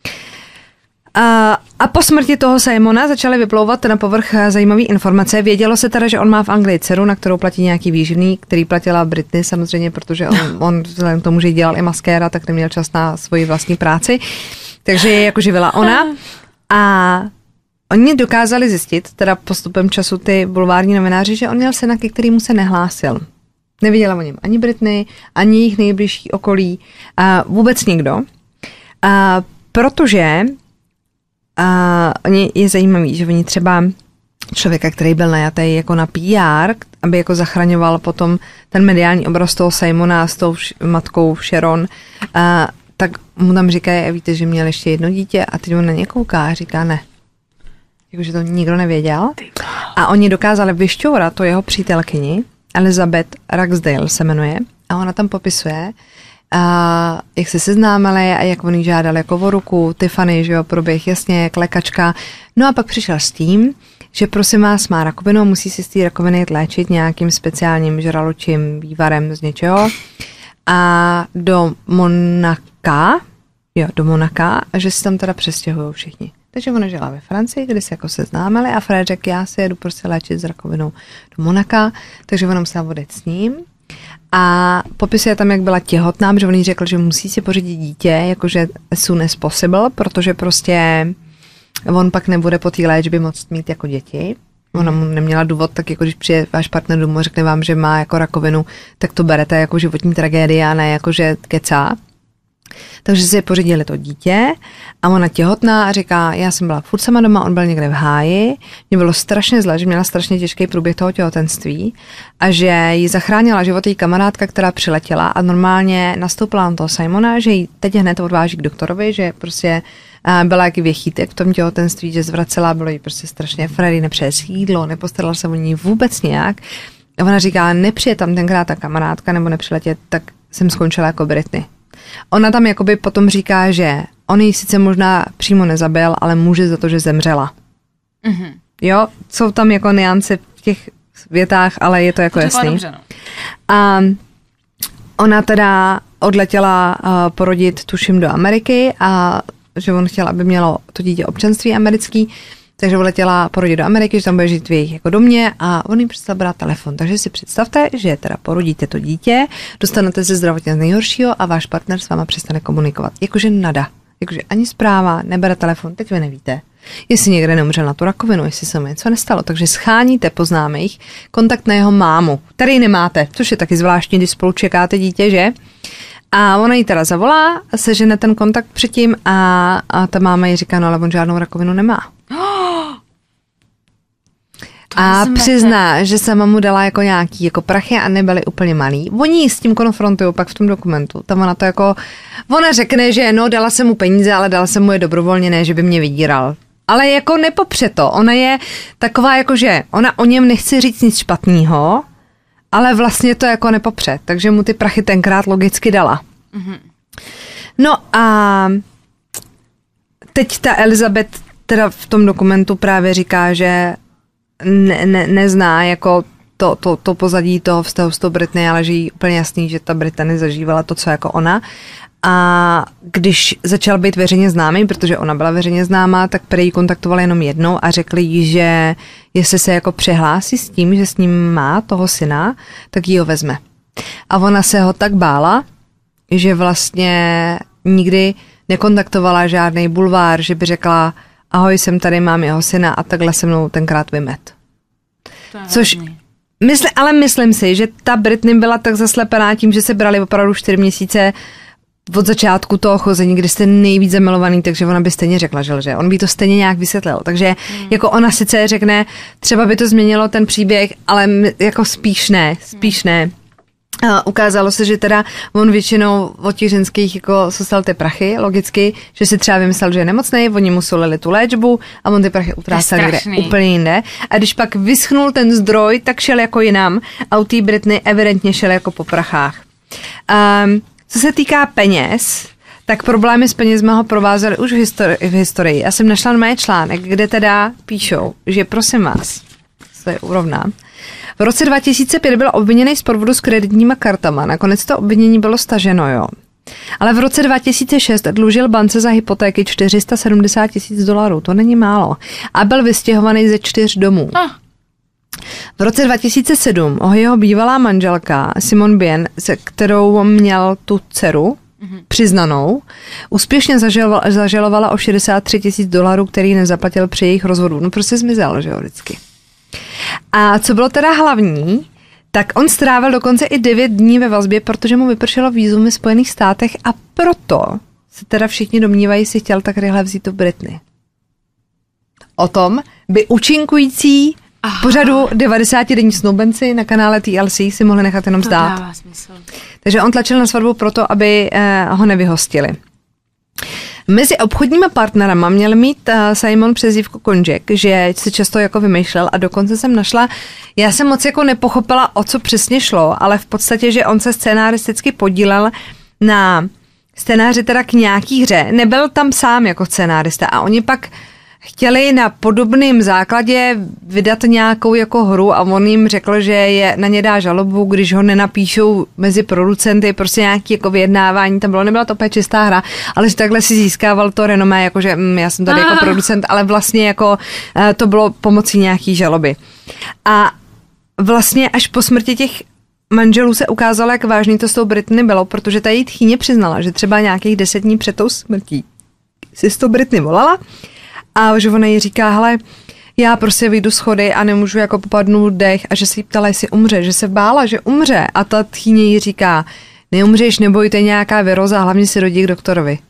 A po smrti toho Simona začaly vyplouvat na povrch zajímavé informace. Vědělo se teda, že on má v Anglii dceru, na kterou platí nějaký výživný, který platila Britney samozřejmě, protože on vzhledem k tomu, že dělal i maskéra, tak neměl čas na svoji vlastní práci. Takže je jako živila ona. A oni dokázali zjistit, teda postupem času ty bulvární novináři, že on měl syna, ke kterému se nehlásil. Nevěděla o něm ani Britney, ani jejich nejbližší okolí, vůbec nikdo. Protože oni je zajímavý, že oni třeba člověka, který byl najatý jako na PR, aby jako zachraňoval potom ten mediální obraz toho Simona s tou matkou Sharon, tak mu tam říkají, víte, že měl ještě jedno dítě a teď on na ně kouká a říká ne. Jakože to nikdo nevěděl. A oni dokázali vyšťourat to jeho přítelkyni, Elizabeth Ragsdale se jmenuje, a ona tam popisuje, jak se seznámili a jak oni žádali jako o ruku, Tiffany, že jo, proběh jasně, klekačka. No a pak přišel s tím, že prosím vás má rakovinu, musí si z té rakoviny léčit nějakým speciálním žraločím vývarem z něčeho. A do Monaka, a že si tam teda přestěhují všichni. Takže ona žila ve Francii, kde se jako seznámili a Fred řekl, já se jedu prostě léčit s rakovinou do Monaka, takže ona musela odjet s ním. A popisuje tam, jak byla těhotná, protože on jí řekl, že musí si pořídit dítě, jakože as soon as possible, protože prostě on pak nebude po té léčbě moct mít jako děti. Ona mu neměla důvod, tak jako když přijde váš partner domů a řekne vám, že má jako rakovinu, tak to berete jako životní tragédie a ne jako, že kecá. Takže si pořídili to dítě a ona těhotná a říká, já jsem byla furt sama doma, on byl někde v háji, mě bylo strašně zle, že měla strašně těžký průběh toho těhotenství a že ji zachránila život její kamarádka, která přiletěla a normálně nastoupila na toho Simona, že ji teď hned odváží k doktorovi, že prostě byla jaký věchýtek v tom těhotenství, že zvracela, bylo jí prostě strašně, Freddy nepřeje jídlo, nepostarala se o ní vůbec nějak. A ona říká, nepřijde tam tenkrát ta kamarádka nebo nepřiletět, tak jsem skončila jako Britney. Ona tam jakoby potom říká, že on ji sice možná přímo nezabil, ale může za to, že zemřela. Mm-hmm. Jo, jsou tam jako nuance v těch větách, ale je to jako jasný. Dobře, no. A ona teda odletěla porodit, tuším, do Ameriky a že on chtěl, aby mělo to dítě občanství americký, takže odletěla porodit do Ameriky, že tam bude žít v jejich jako domě a on jim přestal brát telefon. Takže si představte, že teda porodíte to dítě, dostanete se zdravotně z nejhoršího a váš partner s váma přestane komunikovat. Jakože nada. Jakože ani zpráva, nebere telefon, teď vy nevíte. Jestli někde neumřel na tu rakovinu, jestli se mu něco nestalo. Takže scháníte po známých kontakt na jeho mámu, který nemáte, což je taky zvláštní, když spolu čekáte dítě, že? A ona jí teda zavolá, sežene ten kontakt předtím a ta máma jí říká, no ale on žádnou rakovinu nemá. A přizná, že sama mu dala jako nějaký jako prachy a nebyly úplně malý. Oni s tím konfrontují pak v tom dokumentu. Tam ona to jako, ona řekne, že no dala jsem mu peníze, ale dala jsem mu je dobrovolně, ne, že by mě vydíral. Ale jako nepopře to. Ona je taková jako, že ona o něm nechce říct nic špatného, ale vlastně to jako nepopře. Takže mu ty prachy tenkrát logicky dala. Mm-hmm. No a teď ta Elizabeth teda v tom dokumentu právě říká, že nezná jako to pozadí toho vztahu s tou Britney, ale že jí úplně jasný, že ta Britney zažívala to, co jako ona. A když začal být veřejně známý, protože ona byla veřejně známá, tak prý ji kontaktovali jenom jednou a řekli jí, že jestli se jako přihlásí s tím, že s ním má toho syna, tak jí ho vezme. A ona se ho tak bála, že vlastně nikdy nekontaktovala žádný bulvár, že by řekla, ahoj, jsem tady, mám jeho syna a takhle se mnou tenkrát vymet. Což, myslím si, že ta Britney byla tak zaslepená tím, že se brali opravdu 4 měsíce od začátku toho chození, kdy jste nejvíc zamilovaný, takže ona by stejně řekla, že on by to stejně nějak vysvětlil. Takže jako ona sice řekne, třeba by to změnilo ten příběh, ale jako spíš ne. A ukázalo se, že teda on většinou od těch ženských jako sostal ty prachy, logicky, že si třeba vymyslel, že je nemocnej, oni mu solili tu léčbu a on ty prachy utrácel někde úplně jinde. A když pak vyschnul ten zdroj, tak šel jako jinam a u té Britney evidentně šel jako po prachách. Co se týká peněz, tak problémy s penězma ho provázely už v historii. Já jsem našla normálně článek, kde teda píšou, že prosím vás, to je urovnám, v roce 2005 byl obviněný z podvodu s kreditníma kartama. Nakonec to obvinění bylo staženo, jo. Ale v roce 2006 dlužil bance za hypotéky $470 000. To není málo. A byl vystěhovaný ze 4 domů. V roce 2007 jeho bývalá manželka Simone Bien, se kterou měl tu dceru, přiznanou, úspěšně zažalovala o $63 000, který nezaplatil při jejich rozvodu. No prostě zmizel, že jo, vždycky. A co bylo teda hlavní, tak on strávil dokonce i 9 dní ve vazbě, protože mu vypršelo vízum ve Spojených státech a proto se teda všichni domnívají, si chtěl tak rychle vzít tu Britney. O tom by účinkující pořadu 90-denní snoubenci na kanále TLC si mohli nechat jenom zdát. To dává smysl. Takže on tlačil na svatbu proto, aby ho nevyhostili. Mezi obchodníma partnerama měl mít Simon přezdívku Konžek, že se často jako vymýšlel a dokonce jsem našla, já jsem moc jako nepochopila, o co přesně šlo, ale v podstatě, že on se scénaristicky podílel na scénáři teda k nějaký hře. Nebyl tam sám jako scénárista a oni pak chtěli na podobném základě vydat nějakou jako hru a on jim řekl, že je na ně dá žalobu, když ho nenapíšou mezi producenty, prostě nějaké jako vyjednávání tam bylo, nebyla to úplně čistá hra, ale že takhle si získával to renomé, jakože já jsem tady jako producent, ale vlastně jako to bylo pomocí nějaký žaloby. A vlastně až po smrti těch manželů se ukázalo, jak vážný to s tou Britney bylo, protože ta její tchýně přiznala, že třeba nějakých 10 dní před tou smrtí si s tou Britney volala a že ona jí říká, hele, já prostě vyjdu z schody a nemůžu jako popadnout dech a že se jí ptala, jestli umře, že se bála, že umře a ta tchýně jí říká, neumřeš, nebojte nějaká viróza, hlavně si rodí k doktorovi.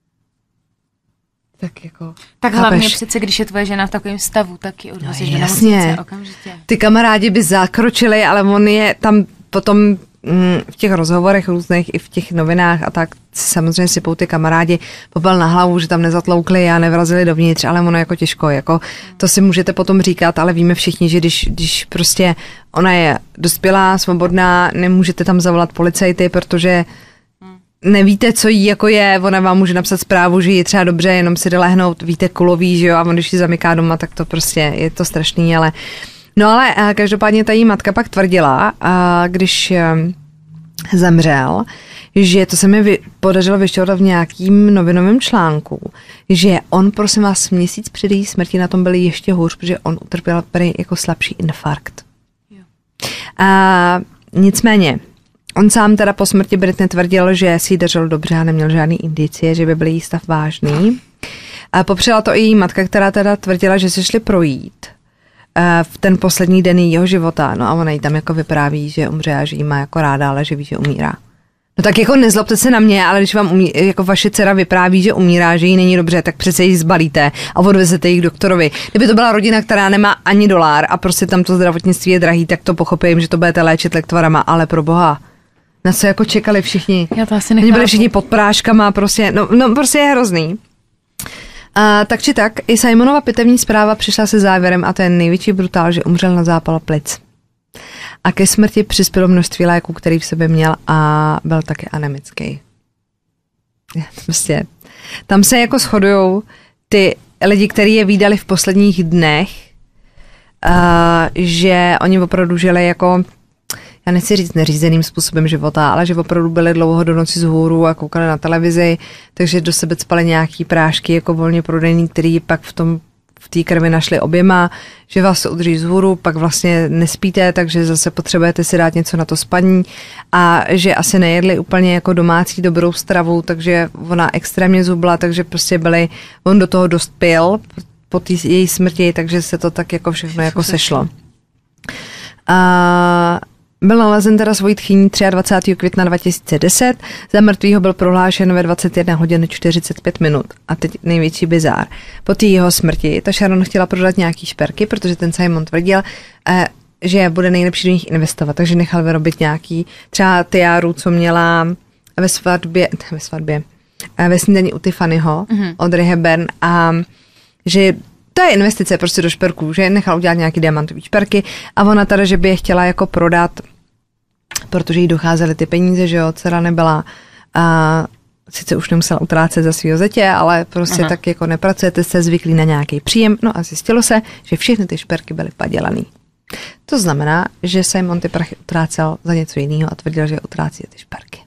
Tak jako... Tak hlavně přece, když je tvoje žena v takovém stavu, tak ji odvozíš do nemocnice okamžitě. Ty kamarádi by zakročili, ale on je tam potom v těch rozhovorech různých i v těch novinách a tak samozřejmě sypou ty kamarádi popel na hlavu, že tam nezatloukli a nevrazili dovnitř, ale ono jako těžko, jako to si můžete potom říkat, ale víme všichni, že když prostě ona je dospělá, svobodná, nemůžete tam zavolat policajty, protože nevíte, co jí jako je, ona vám může napsat zprávu, že je třeba dobře, jenom si jde lehnout, víte, kulový, že jo, a on když ji zamyká doma, tak to prostě je to strašný, ale no ale každopádně ta jí matka pak tvrdila, když zemřel, že to se mi podařilo vyšťovat v nějakým novinovém článku, že on, prosím vás, měsíc před její smrti na tom byl ještě hůř, protože on utrpěl jako slabší infarkt. Jo. Nicméně, on sám teda po smrti Britney tvrdil, že si jí dařilo dobře a neměl žádný indicie, že by byl jí stav vážný. Popřela to i její matka, která teda tvrdila, že se šli projít v ten poslední den jejího života. No a ona jí tam jako vypráví, že umře a že jí má jako ráda, ale že ví, že umírá. No tak jako nezlobte se na mě, ale když vám jako vaše dcera vypráví, že umírá, že jí není dobře, tak přece ji zbalíte a odvezete ji k doktorovi. Kdyby to byla rodina, která nemá ani $1 a prostě tam to zdravotnictví je drahý, tak to pochopím, že to budete léčit lektvarama, ale pro boha. Na co jako čekali všichni? Já to asi nechápu. Oni byli všichni pod práškama, prostě, no prostě je hrozný. Tak či tak, i Simonova pitevní zpráva přišla se závěrem a to je největší brutál, že umřel na zápal plic. A ke smrti přispělo množství léků, který v sobě měl a byl taky anemický. Prostě, tam se jako shodujou ty lidi, kteří je vídali v posledních dnech, že oni opravdu žili jako, já nechci říct neřízeným způsobem života, ale že opravdu byli dlouho do noci vzhůru a koukali na televizi, takže do sebe cpali nějaký prášky jako volně prodejný, který pak v té krvi našli oběma, že vás udrží vzhůru, pak vlastně nespíte, takže zase potřebujete si dát něco na to spaní a že asi nejedli úplně jako domácí dobrou stravu, takže ona extrémně zubla, takže prostě on do toho dost pil po té její smrti, takže se to tak jako všechno jako sešlo. Byl nalezen teda svojí tchýní 23. května 2010, za mrtvýho byl prohlášen ve 21 hodin 45 minut. A teď největší bizár. Po té jeho smrti ta Sharon chtěla prodat nějaký šperky, protože ten Simon tvrdil, že bude nejlepší do nich investovat, takže nechal vyrobit nějaký třeba tiáru, co měla ve snídani u Tiffanyho od Hepburn a že to je investice prostě do šperků, že nechal udělat nějaký diamantový šperky a ona teda, že by je chtěla jako prodat, protože jí docházely ty peníze, že jo, dcera nebyla sice už nemusela utrácet za svýho zetě, ale prostě tak jako nepracujete, jste zvyklí na nějaký příjem, no a zjistilo se, že všechny ty šperky byly padělaný. To znamená, že Simon ty prachy utrácel za něco jiného a tvrdil, že utrácí ty šperky.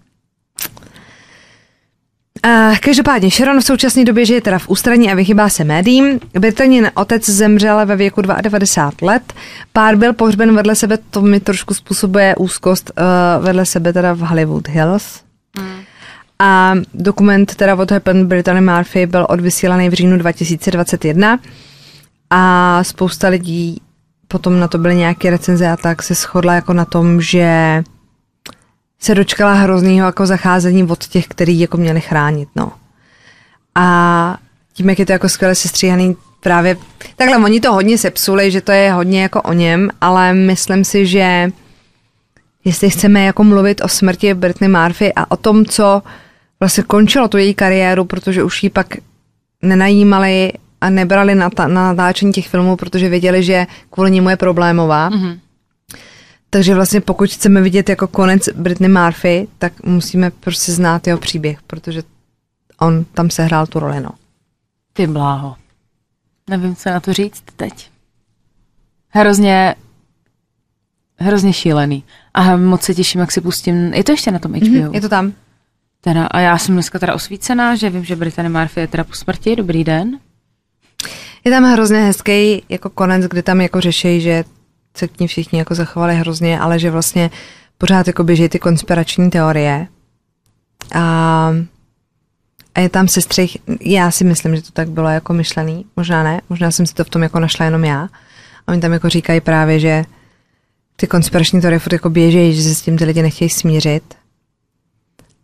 Každopádně Sharon v současné době žije teda v ústraní a vychybá se médiím. Brittanin otec zemřel ve věku 92 let. Pár byl pohřben vedle sebe, to mi trošku způsobuje úzkost, vedle sebe teda v Hollywood Hills. A dokument teda What Happened Brittany Murphy byl odvysílaný v říjnu 2021 a spousta lidí potom na to byly nějaké recenze a tak se shodla jako na tom, že se dočkala hroznýho jako zacházení od těch, který jako měli chránit, no. A tím, jak je to jako skvěle sestříhaný právě, takhle oni to hodně sepsuli, že to je hodně jako o něm, ale myslím si, že jestli chceme jako mluvit o smrti Britney Murphy a o tom, co vlastně končilo tu její kariéru, protože už ji pak nenajímali a nebrali na natáčení těch filmů, protože věděli, že kvůli němu je problémová. Takže vlastně pokud chceme vidět jako konec Britney Murphy, tak musíme prostě znát jeho příběh, protože on tam sehrál tu roli, no. Ty bláho. Nevím, co na to říct teď. Hrozně šílený. A moc se těším, jak si pustím. Je to ještě na tom HBO? Je to tam. Teda, a já jsem dneska teda osvícená, že vím, že Britney Murphy je teda po smrti. Dobrý den. Je tam hrozně hezký jako konec, kdy tam jako řeší, že se k ní všichni jako zachovali hrozně, ale že vlastně pořád jako běží ty konspirační teorie. A je tam sestřih, já si myslím, že to tak bylo jako myšlený, možná ne, možná jsem si to v tom jako našla jenom já. A oni tam jako říkají právě, že ty konspirační teorie furt jako běží, že se s tím ty lidi nechtějí smířit.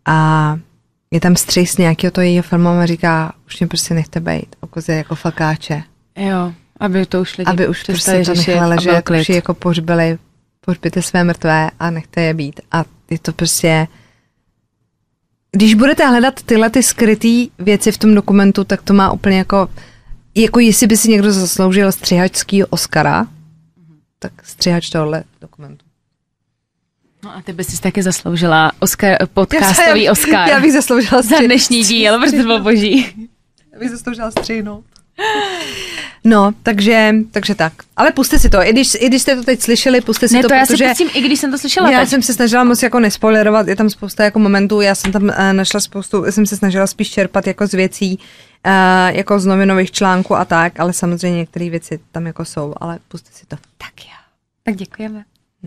a je tam střih z nějakého toho jejího filmu a říká, už mě prostě nechte bejt, okoze jako fakáče. Jo, aby to už lidi aby už prostě to nechala ležet, už jako pohřbíte své mrtvé a nechte je být. A je to prostě... Když budete hledat tyhle ty skrytý věci v tom dokumentu, tak to má úplně jako jestli by si někdo zasloužil střihačský Oscara, tak střihač tohle dokumentu. No a ty bys si taky zasloužila podcastový Oscar. Já bych zasloužila za dnešní díl, protože to bylo boží. Já bych zasloužila střihnout. No, takže tak. Ale puste si to. I když jste to teď slyšeli, puste si to, protože... já si pustím, i když jsem to slyšela. Já jsem se snažila moc jako nespoilerovat, je tam spousta jako momentů, já jsem tam našla spoustu, jsem se snažila spíš čerpat jako z věcí, jako z novinových článků a tak, ale samozřejmě některé věci tam jako jsou, ale puste si to. Tak jo. Tak děkujeme.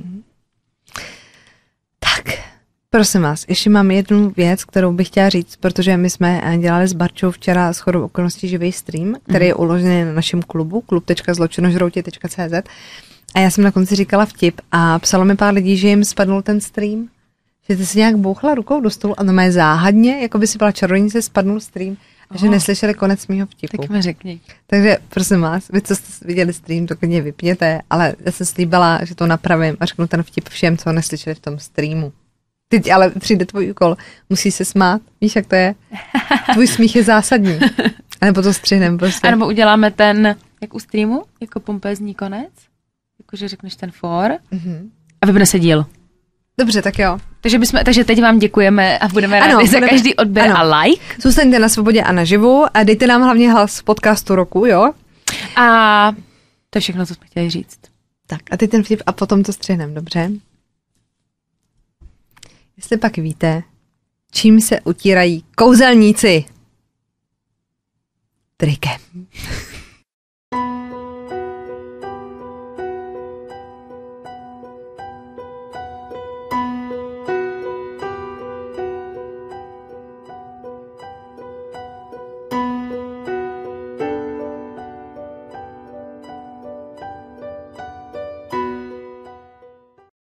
Tak, prosím vás, ještě mám jednu věc, kterou bych chtěla říct, protože my jsme dělali s Barčou včera shodou okolností živý stream, který je uložený na našem klubu, klub.zločinožrouti.cz a já jsem na konci říkala vtip a psalo mi pár lidí, že jim spadnul ten stream, že ty si nějak bouchla rukou do stolu a to má záhadně, jako by si byla čarodějnice, spadnul stream a že neslyšeli konec mýho vtipu. Tak mi řekni. Takže prosím vás, vy, co jste viděli stream, to klidně vypněte, ale já jsem slíbila, že to napravím a řeknu ten vtip všem, co neslyšeli v tom streamu. Teď ale přijde tvůj úkol, musí se smát, víš, jak to je? Tvůj smích je zásadní. A nebo to střihneme prostě. A nebo uděláme ten, jak u streamu, jako pompézní konec, jakože řekneš ten a vypne se díl. Dobře, tak jo. Takže teď vám děkujeme a budeme rádi za každý odběr a like. Zůstaňte na svobodě a naživu a dejte nám hlavně hlas v podcastu roku, jo? A to je všechno, co jsme chtěli říct. Tak a teď ten vtip a potom to střihneme, dobře? Jestli pak víte, čím se utírají kouzelníci? Trikem.